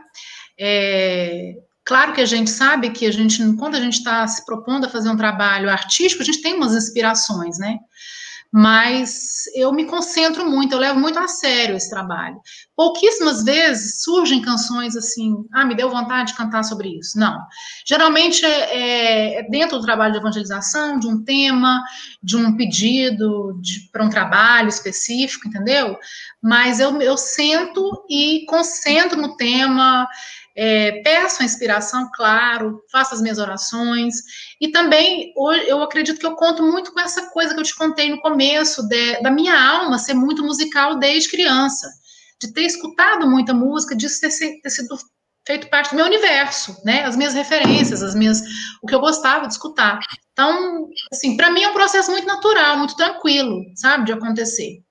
É, claro que a gente sabe que a gente, quando a gente está se propondo a fazer um trabalho artístico, a gente tem umas inspirações, né? mas eu me concentro muito, eu levo muito a sério esse trabalho. Pouquíssimas vezes surgem canções assim, ah, me deu vontade de cantar sobre isso. Não. Geralmente é, é dentro do trabalho de evangelização, de um tema, de um pedido para um trabalho específico, entendeu? Mas eu, eu sento e concentro no tema, é, peço a inspiração, claro, faço as minhas orações, e também eu acredito que eu conto muito com essa coisa que eu te contei no começo, de, da minha alma ser muito musical desde criança, de ter escutado muita música, de ter, ter sido feito parte do meu universo, né, as minhas referências, as minhas, o que eu gostava de escutar. Então, assim, para mim é um processo muito natural, muito tranquilo, sabe, de acontecer.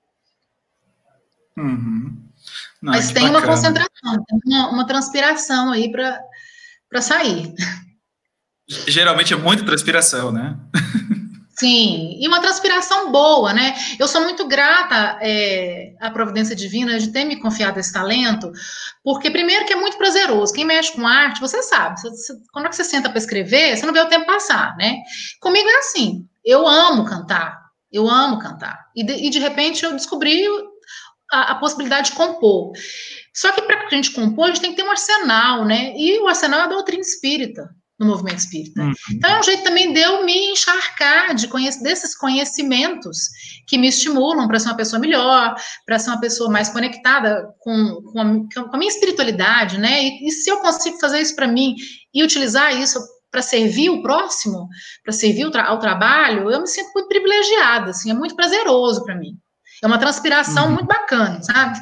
Uhum. Não, mas tem bacana. Uma concentração, tem uma, uma transpiração aí para sair. Geralmente é muita transpiração, né? Sim, e uma transpiração boa, né? Eu sou muito grata é, à providência divina de ter me confiado esse talento, porque primeiro que é muito prazeroso. Quem mexe com arte, você sabe, você, você, quando é que você senta para escrever, você não vê o tempo passar, né? Comigo é assim, eu amo cantar, eu amo cantar. E de, e de repente eu descobri a, a possibilidade de compor. Só que para a gente compor, a gente tem que ter um arsenal, né? E o arsenal é a doutrina espírita, no movimento espírita. Uhum. Então é um jeito também de eu me encharcar de conhec- desses conhecimentos que me estimulam para ser uma pessoa melhor, para ser uma pessoa mais conectada com, com, a, com a minha espiritualidade, né? E, e se eu consigo fazer isso para mim e utilizar isso para servir o próximo, para servir tra- ao trabalho, eu me sinto muito privilegiada, assim, é muito prazeroso para mim. É uma transpiração uhum. muito bacana, sabe?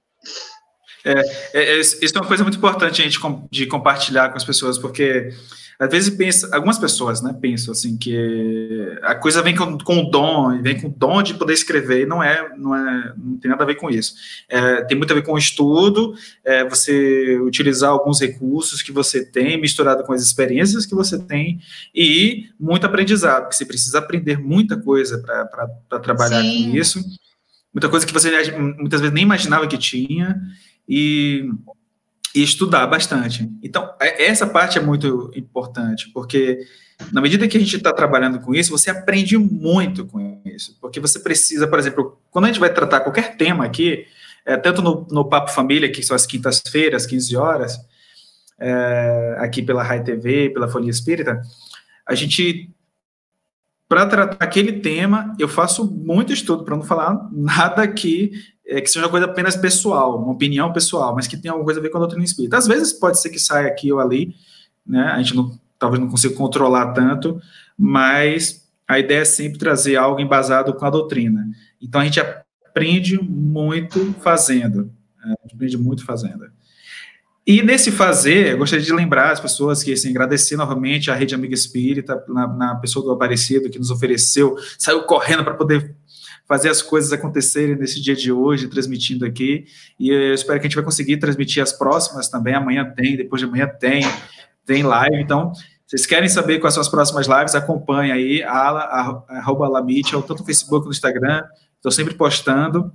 É, é, isso é uma coisa muito importante a gente com, de compartilhar com as pessoas, porque às vezes pensa, algumas pessoas, né, pensam assim que a coisa vem com, com o dom, vem com o dom de poder escrever, e não é, não é, não tem nada a ver com isso. É, tem muito a ver com o estudo, é, você utilizar alguns recursos que você tem, misturado com as experiências que você tem, e muito aprendizado, porque você precisa aprender muita coisa para trabalhar Sim. com isso, muita coisa que você muitas vezes nem imaginava que tinha, e, e estudar bastante. Então, essa parte é muito importante, porque na medida que a gente está trabalhando com isso, você aprende muito com isso, porque você precisa, por exemplo, quando a gente vai tratar qualquer tema aqui, é, tanto no, no Papo Família, que são as quintas-feiras, quinze horas, é, aqui pela Rai T V, pela Folha Espírita, a gente, para tratar aquele tema, eu faço muito estudo, para não falar nada aqui, É, que seja uma coisa apenas pessoal, uma opinião pessoal, mas que tenha alguma coisa a ver com a doutrina espírita. Às vezes pode ser que saia aqui ou ali, né? A gente não, talvez não consiga controlar tanto, mas a ideia é sempre trazer algo embasado com a doutrina. Então a gente aprende muito fazendo, né? A gente aprende muito fazendo. E nesse fazer, eu gostaria de lembrar as pessoas que, assim, agradecer novamente à Rede Amiga Espírita, na, na pessoa do Aparecido, que nos ofereceu, saiu correndo para poder fazer as coisas acontecerem nesse dia de hoje, transmitindo aqui, e eu espero que a gente vai conseguir transmitir as próximas também, amanhã tem, depois de amanhã tem, tem live, então, vocês querem saber quais são as próximas lives, acompanhe aí, a, a, a, arroba Alamitchell, tanto no Facebook quanto no Instagram, estou sempre postando,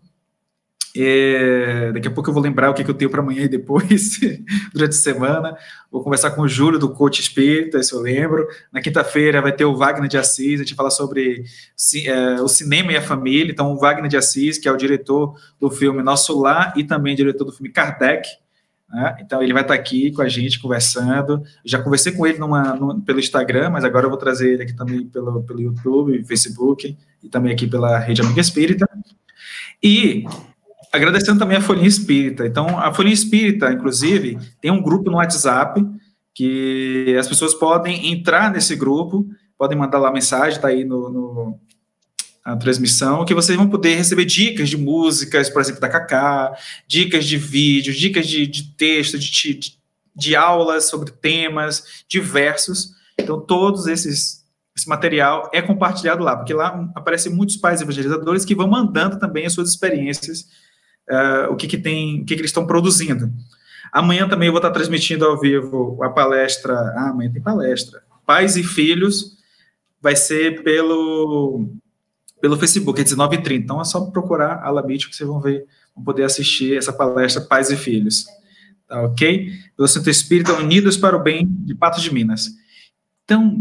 e daqui a pouco eu vou lembrar o que, que eu tenho para amanhã e depois, durante a semana, vou conversar com o Júlio do Coach Espírita, se eu lembro, na quinta-feira vai ter o Wagner de Assis, a gente fala sobre é, o cinema e a família, então o Wagner de Assis, que é o diretor do filme Nosso Lar e também diretor do filme Kardec, né? Então ele vai estar aqui com a gente conversando, já conversei com ele numa, numa, pelo Instagram, mas agora eu vou trazer ele aqui também pelo, pelo YouTube, Facebook, e também aqui pela Rede Amiga Espírita, e agradecendo também a Folhinha Espírita. Então, a Folhinha Espírita, inclusive, tem um grupo no WhatsApp que as pessoas podem entrar nesse grupo, podem mandar lá mensagem, está aí no, no, na transmissão, que vocês vão poder receber dicas de músicas, por exemplo, da Cacá, dicas de vídeos, dicas de, de texto, de, de, de aulas sobre temas diversos. Então, todos esses... Esse material é compartilhado lá, porque lá aparecem muitos pais evangelizadores que vão mandando também as suas experiências, Uh, o que, que tem, o que, que eles estão produzindo. Amanhã também eu vou estar transmitindo ao vivo a palestra, ah, amanhã tem palestra, Pais e Filhos, vai ser pelo, pelo Facebook, é dezenove e trinta, então é só procurar Alamitchell que vocês vão ver, vão poder assistir essa palestra Pais e Filhos, tá ok? Pelo Centro Espírita Unidos para o Bem de Patos de Minas. Então,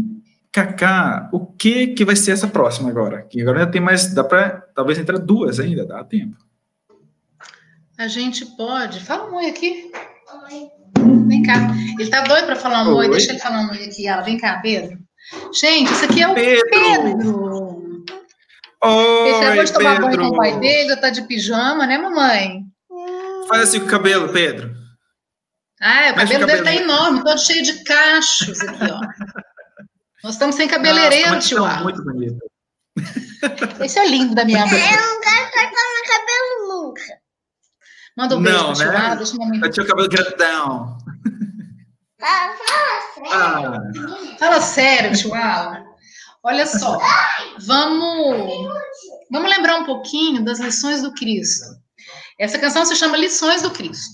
Cacá, o que que vai ser essa próxima agora? Que agora ainda tem mais, dá para talvez entrar duas ainda, dá tempo. A gente pode... Fala um oi aqui. Oi. Vem cá. Ele tá doido para falar um oi. oi, deixa ele falar um oi aqui. Ela. Vem cá, Pedro. Gente, esse aqui é o Pedro. Pedro. Oi, ele acabou de tomar Pedro. banho com o pai dele, já tá de pijama, né, mamãe? Faz assim com o cabelo, Pedro. Ah, o cabelo, o cabelo dele tá enorme, todo cheio de cachos aqui, ó. Nós estamos sem cabeleireiro, Nossa, tio. Tá muito bonito. Esse é lindo da minha mãe. Eu não quero cortar meu cabelo nunca. Manda um beijo não, pro tio. Né? Ah, deixa eu eu tinha o cabelo grandão. Ah, fala sério. Ah. Fala sério, tio. Olha só, vamos, vamos lembrar um pouquinho das lições do Cristo. Essa canção se chama Lições do Cristo.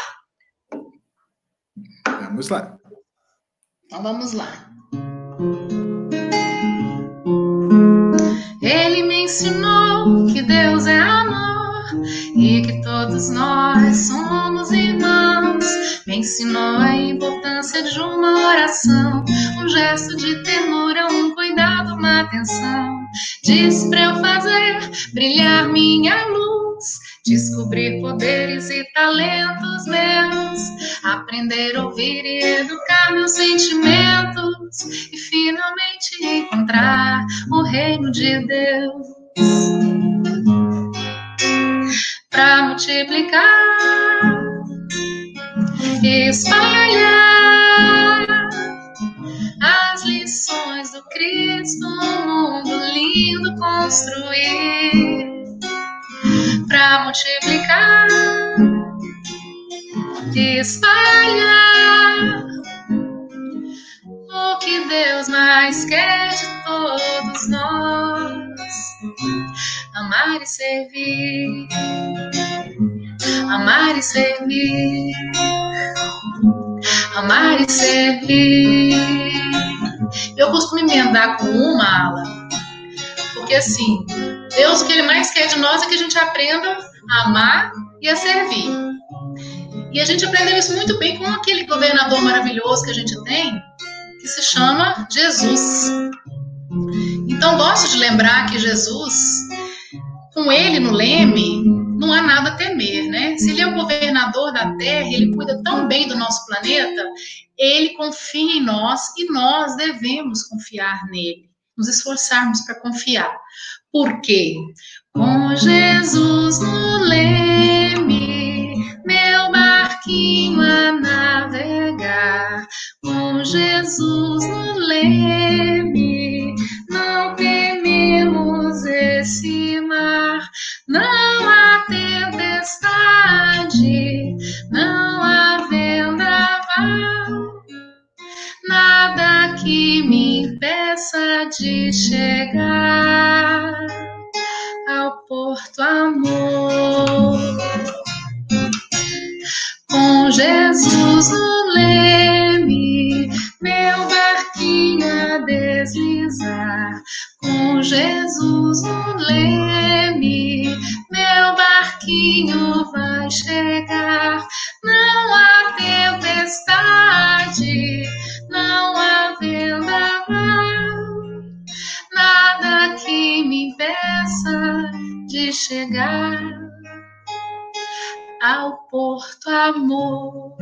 Vamos lá. Então vamos lá. Ele me ensinou que Deus é amor e que todos nós somos irmãos. Me ensinou a importância de uma oração, um gesto de ternura, um cuidado, uma atenção. Diz pra eu fazer brilhar minha luz, descobrir poderes e talentos meus, aprender a ouvir e educar meus sentimentos e finalmente encontrar o reino de Deus. Pra multiplicar e espalhar as lições do Cristo, um mundo lindo construir. Pra multiplicar e espalhar o que Deus mais quer de todos nós: amar e servir, amar e servir, amar e servir. Eu costumo emendar com uma ala, porque assim, Deus, o que Ele mais quer de nós é que a gente aprenda a amar e a servir. E a gente aprendeu isso muito bem com aquele governador maravilhoso que a gente tem, que se chama Jesus. Então, gosto de lembrar que Jesus, com Ele no leme, não há nada a temer, né? Se Ele é o governador da Terra, Ele cuida tão bem do nosso planeta, Ele confia em nós e nós devemos confiar nele, nos esforçarmos para confiar. Por quê? Com Jesus no leme, meu barquinho a navegar. Com Jesus no leme, não tememos esse mar. Não há tempestade, não há vendaval, nada que me impeça de chegar ao Porto Amor. Com Jesus no leme, meu barquinho a deslizar. Com Jesus no leme, meu barquinho vai chegar. Não há tempestade, não há vendaval, nada que me impeça de chegar ao Porto Amor.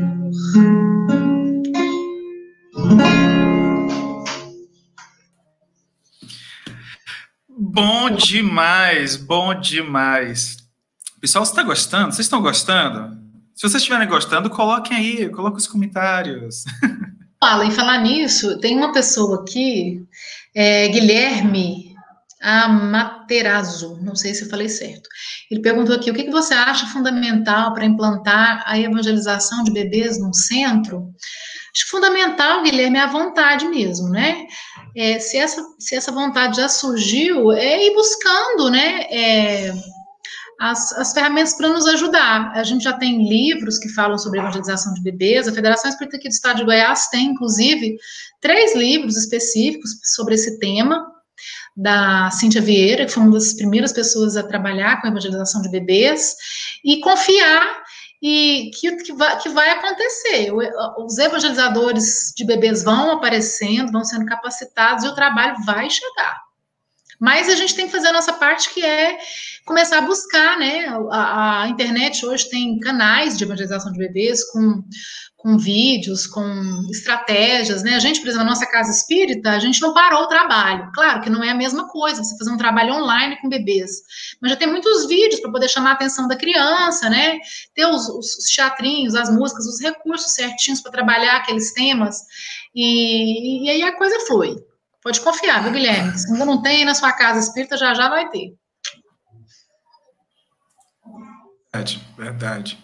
Bom demais, bom demais. Pessoal, você está gostando? Vocês estão gostando? Se vocês estiverem gostando, coloquem aí, coloquem os comentários. Fala, em falar nisso, tem uma pessoa aqui, é, Guilherme Amaterasu, não sei se eu falei certo. Ele perguntou aqui, o que, que você acha fundamental para implantar a evangelização de bebês num centro? Acho que fundamental, Guilherme, é a vontade mesmo, né? É, se, essa, se essa vontade já surgiu, é ir buscando, né, é, as, as ferramentas para nos ajudar. A gente já tem livros que falam sobre evangelização de bebês, a Federação Espírita aqui do Estado de Goiás tem, inclusive, três livros específicos sobre esse tema, da Cíntia Vieira, que foi uma das primeiras pessoas a trabalhar com a evangelização de bebês, e confiar e que, que, vai, que vai acontecer. Os evangelizadores de bebês vão aparecendo, vão sendo capacitados, e o trabalho vai chegar. Mas a gente tem que fazer a nossa parte, que é começar a buscar, né? A, a internet hoje tem canais de evangelização de bebês com, com vídeos, com estratégias, né? A gente, por exemplo, na nossa casa espírita, a gente não parou o trabalho. Claro que não é a mesma coisa você fazer um trabalho online com bebês, mas já tem muitos vídeos para poder chamar a atenção da criança, né? Ter os, os, os teatrinhos, as músicas, os recursos certinhos para trabalhar aqueles temas, e, e aí a coisa flui. Pode confiar, viu, Guilherme? Se ainda não tem na sua casa espírita, já já vai ter. Verdade, verdade.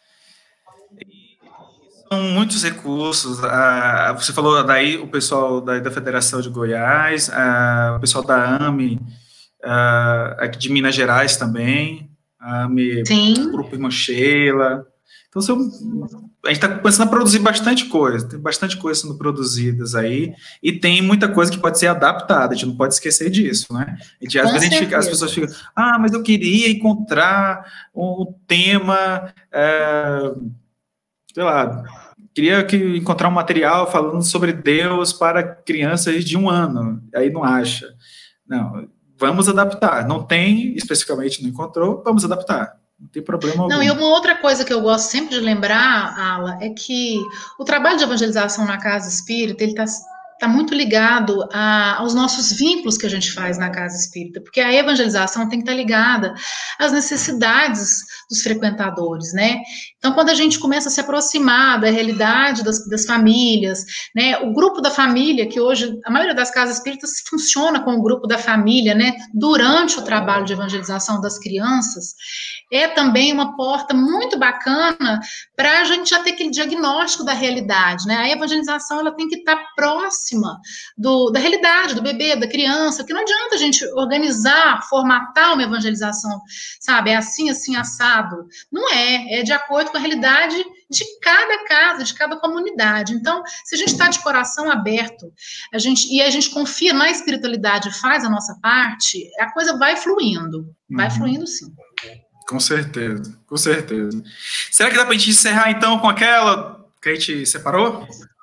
São muitos recursos. Ah, você falou daí o pessoal da, da Federação de Goiás, ah, o pessoal da A M E, ah, aqui de Minas Gerais também, a AME, o Grupo Irmã Sheila. Então, são, a gente está começando a produzir bastante coisa, tem bastante coisa sendo produzidas aí, e tem muita coisa que pode ser adaptada, a gente não pode esquecer disso, né? A gente, às vezes a gente fica, as pessoas ficam, ah, mas eu queria encontrar um tema, é, sei lá, queria que, encontrar um material falando sobre Deus para crianças de um ano, aí não acha. Não, vamos adaptar, não tem, especificamente não encontrou, vamos adaptar. Não tem problema algum. Não, e uma outra coisa que eu gosto sempre de lembrar, Ala, é que o trabalho de evangelização na casa espírita, ele está tá muito ligado a, aos nossos vínculos que a gente faz na casa espírita, porque a evangelização tem que estar ligada às necessidades dos frequentadores, né? Então, quando a gente começa a se aproximar da realidade das, das famílias, né? O grupo da família, que hoje, a maioria das casas espíritas funciona com o grupo da família, né? Durante o trabalho de evangelização das crianças, é também uma porta muito bacana para a gente já ter aquele diagnóstico da realidade, né? A evangelização, ela tem que estar próxima do, da realidade, do bebê, da criança, porque não adianta a gente organizar, formatar uma evangelização, sabe? É assim, assim, assado. Não é, é de acordo com a realidade de cada casa, de cada comunidade. Então, se a gente está de coração aberto, a gente, e a gente confia na espiritualidade, faz a nossa parte, a coisa vai fluindo, vai uhum. fluindo sim. Com certeza, com certeza. Será que dá para a gente encerrar, então, com aquela que a gente separou?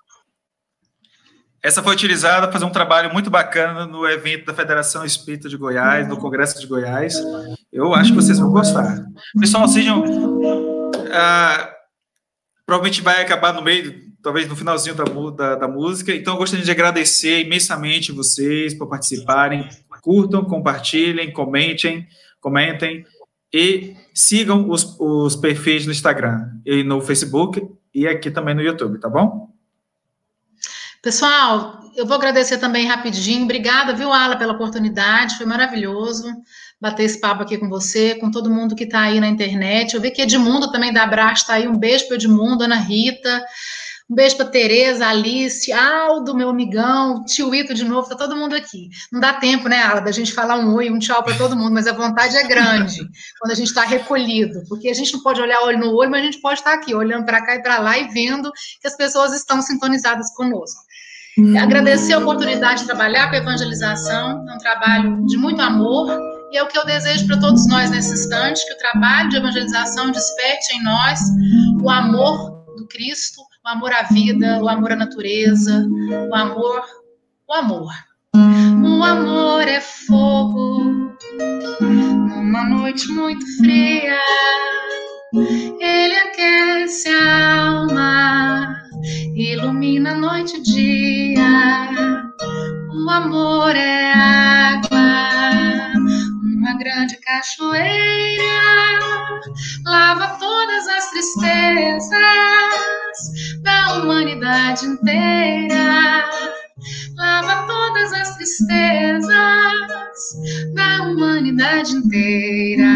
Essa foi utilizada para fazer um trabalho muito bacana no evento da Federação Espírita de Goiás, no Congresso de Goiás. Eu acho que vocês vão gostar. Pessoal, sejam... Ah, provavelmente vai acabar no meio, talvez no finalzinho da, da, da música. Então, eu gostaria de agradecer imensamente vocês por participarem. Curtam, compartilhem, comentem, comentem. E sigam os, os perfis no Instagram e no Facebook e aqui também no YouTube, tá bom? Pessoal, eu vou agradecer também rapidinho. Obrigada, viu, Ala, pela oportunidade. Foi maravilhoso bater esse papo aqui com você, com todo mundo que está aí na internet. Eu vi que Edmundo também da Brás está aí. Um beijo para Edmundo, Ana Rita. Um beijo para Tereza, Alice, Aldo, meu amigão, tio Ito de novo, tá todo mundo aqui. Não dá tempo, né, Ala, da gente falar um oi, um tchau para todo mundo, mas a vontade é grande quando a gente está recolhido, porque a gente não pode olhar olho no olho, mas a gente pode estar aqui, olhando para cá e para lá e vendo que as pessoas estão sintonizadas conosco. Hum. Agradecer a oportunidade de trabalhar com a evangelização, é um trabalho de muito amor, e é o que eu desejo para todos nós nesse instante, que o trabalho de evangelização desperte em nós o amor do Cristo, o amor à vida, o amor à natureza, o amor, o amor. O amor é fogo, numa noite muito fria, ele aquece a alma, ilumina a noite e dia. O amor é água, uma grande cachoeira, lava todas as tristezas da humanidade inteira, lava todas as tristezas da humanidade inteira.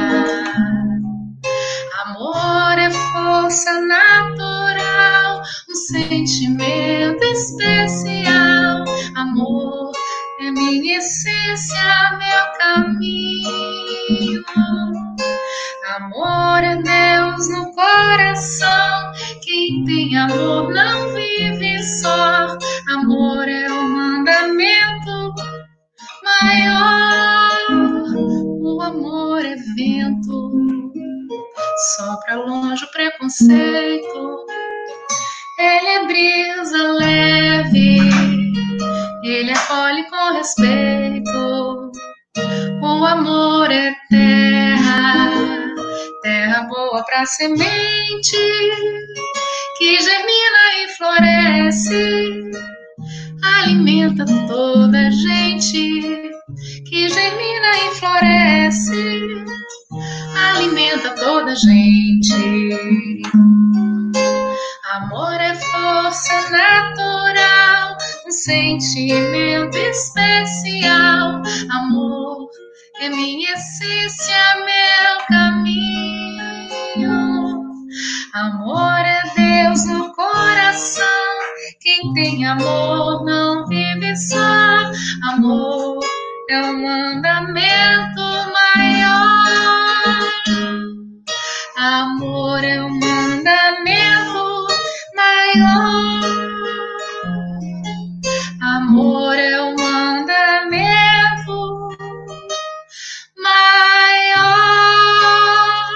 Amor é força natural, um sentimento especial. Amor é minha essência, meu caminho. Amor é Deus no coração, quem tem amor não vive só. Amor é o mandamento maior, o amor é vento, sopra longe longe o preconceito. Ele é brisa leve, ele acolhe com respeito. O amor é terra, terra boa pra semente, que germina e floresce, alimenta toda a gente, que germina e floresce, alimenta toda a gente. Amor é força natural, um sentimento especial. Amor é minha essência, meu caminho. Amor é Deus no coração. Quem tem amor não vive só. Amor é o mandamento maior. Amor é o mandamento maior. Amor é o mandamento maior.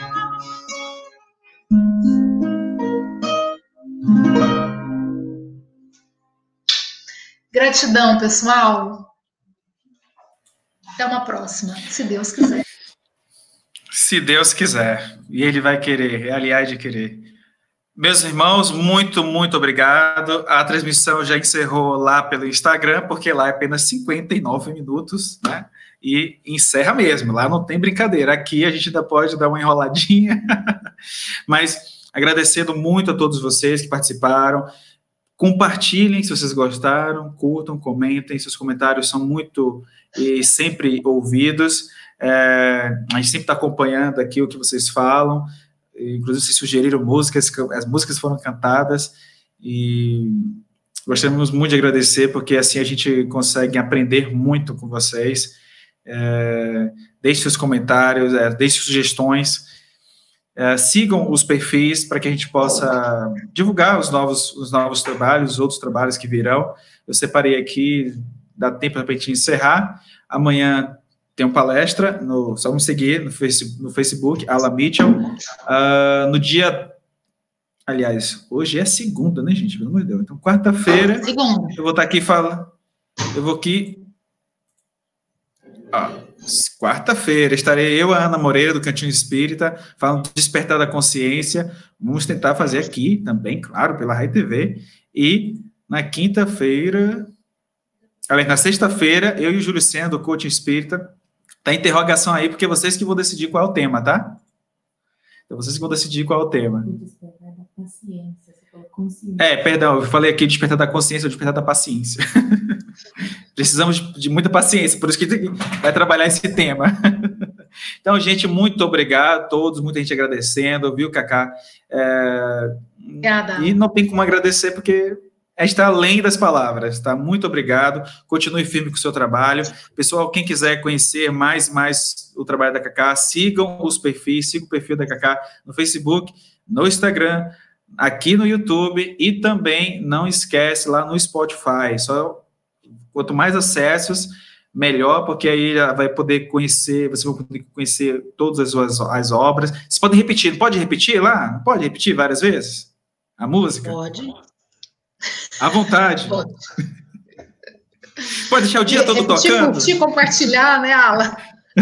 Gratidão, pessoal. Até uma próxima, se Deus quiser. Se Deus quiser. E Ele vai querer, aliás, de querer. Meus irmãos, muito, muito obrigado. A transmissão já encerrou lá pelo Instagram, porque lá é apenas cinquenta e nove minutos, né? E encerra mesmo, lá não tem brincadeira. Aqui a gente ainda pode dar uma enroladinha. Mas agradecendo muito a todos vocês que participaram. Compartilhem se vocês gostaram, curtam, comentem, seus comentários são muito e sempre ouvidos. É, a gente sempre está acompanhando aqui o que vocês falam, inclusive vocês sugeriram músicas, as músicas foram cantadas, e gostaríamos muito de agradecer, porque assim a gente consegue aprender muito com vocês. É, deixe seus comentários, é, deixe sugestões, é, sigam os perfis para que a gente possa divulgar os novos, os novos trabalhos, os outros trabalhos que virão. Eu separei aqui, dá tempo para a gente encerrar. Amanhã tem uma palestra, no, só me seguir no, face, no Facebook, Ala Mitchell. Uh, no dia... Aliás, hoje é segunda, né, gente? Pelo amor de Deus. Então, quarta-feira, eu vou estar aqui falando... Eu vou aqui... Ah, quarta-feira, estarei eu, a Ana Moreira, do Cantinho Espírita, falando de Despertar da Consciência. Vamos tentar fazer aqui também, claro, pela Rai T V. E na quinta-feira... Aliás, na sexta-feira, eu e o Júlio Senna, do Coaching Espírita, tá interrogação aí, porque vocês que vão decidir qual é o tema, tá? Então, vocês que vão decidir qual é o tema. Despertar da consciência, você falou consciência. É, perdão, eu falei aqui despertar da consciência ou despertar da paciência. Precisamos de muita paciência, por isso que vai trabalhar esse tema. Então, gente, muito obrigado a todos, muita gente agradecendo, viu, Cacá? É... Obrigada. E não tem como agradecer, porque... está além das palavras, tá? Muito obrigado, continue firme com o seu trabalho. Pessoal, quem quiser conhecer mais mais o trabalho da Cacá, sigam os perfis, sigam o perfil da Cacá no Facebook, no Instagram, aqui no YouTube, e também não esquece lá no Spotify. Só quanto mais acessos, melhor, porque aí já vai poder conhecer, você vai poder conhecer todas as suas as obras. Vocês podem repetir, pode repetir lá? Não pode repetir várias vezes a música? Pode. À vontade. Pode. Pode deixar o dia todo Repetir, tocando? Curtir, compartilhar, né, Ala?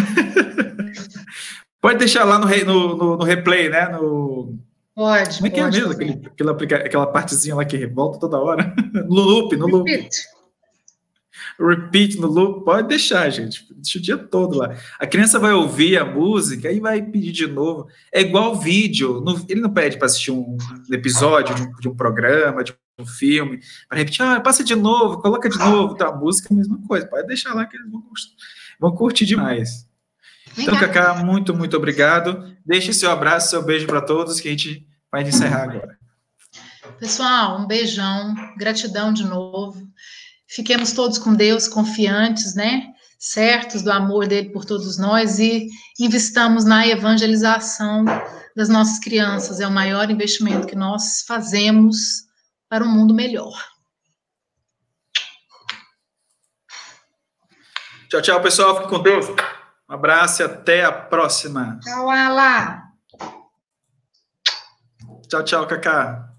Pode deixar lá no, no, no, no replay, né? No... Pode, Como é que pode é mesmo? Aquele, aquela, aquela partezinha lá que volta toda hora. No loop, no loop. Repeat. Repeat no loop. Pode deixar, gente. Deixa o dia todo lá. A criança vai ouvir a música e vai pedir de novo. É igual vídeo. No, ele não pede para assistir um episódio de um, de um programa, de um filme, para repetir, ah, passa de novo, coloca de novo, tá? A música é a mesma coisa, pode deixar lá que eles vão, vão curtir demais. Então, Cacá, muito, muito obrigado. Deixe seu abraço, seu beijo para todos, que a gente vai encerrar agora. Pessoal, um beijão, gratidão de novo. Fiquemos todos com Deus, confiantes, né? Certos do amor dele por todos nós, e investamos na evangelização das nossas crianças. É o maior investimento que nós fazemos para um mundo melhor. Tchau, tchau, pessoal. Fique com Deus. Um abraço e até a próxima. Tchau, Ala. Tchau, tchau, Cacá.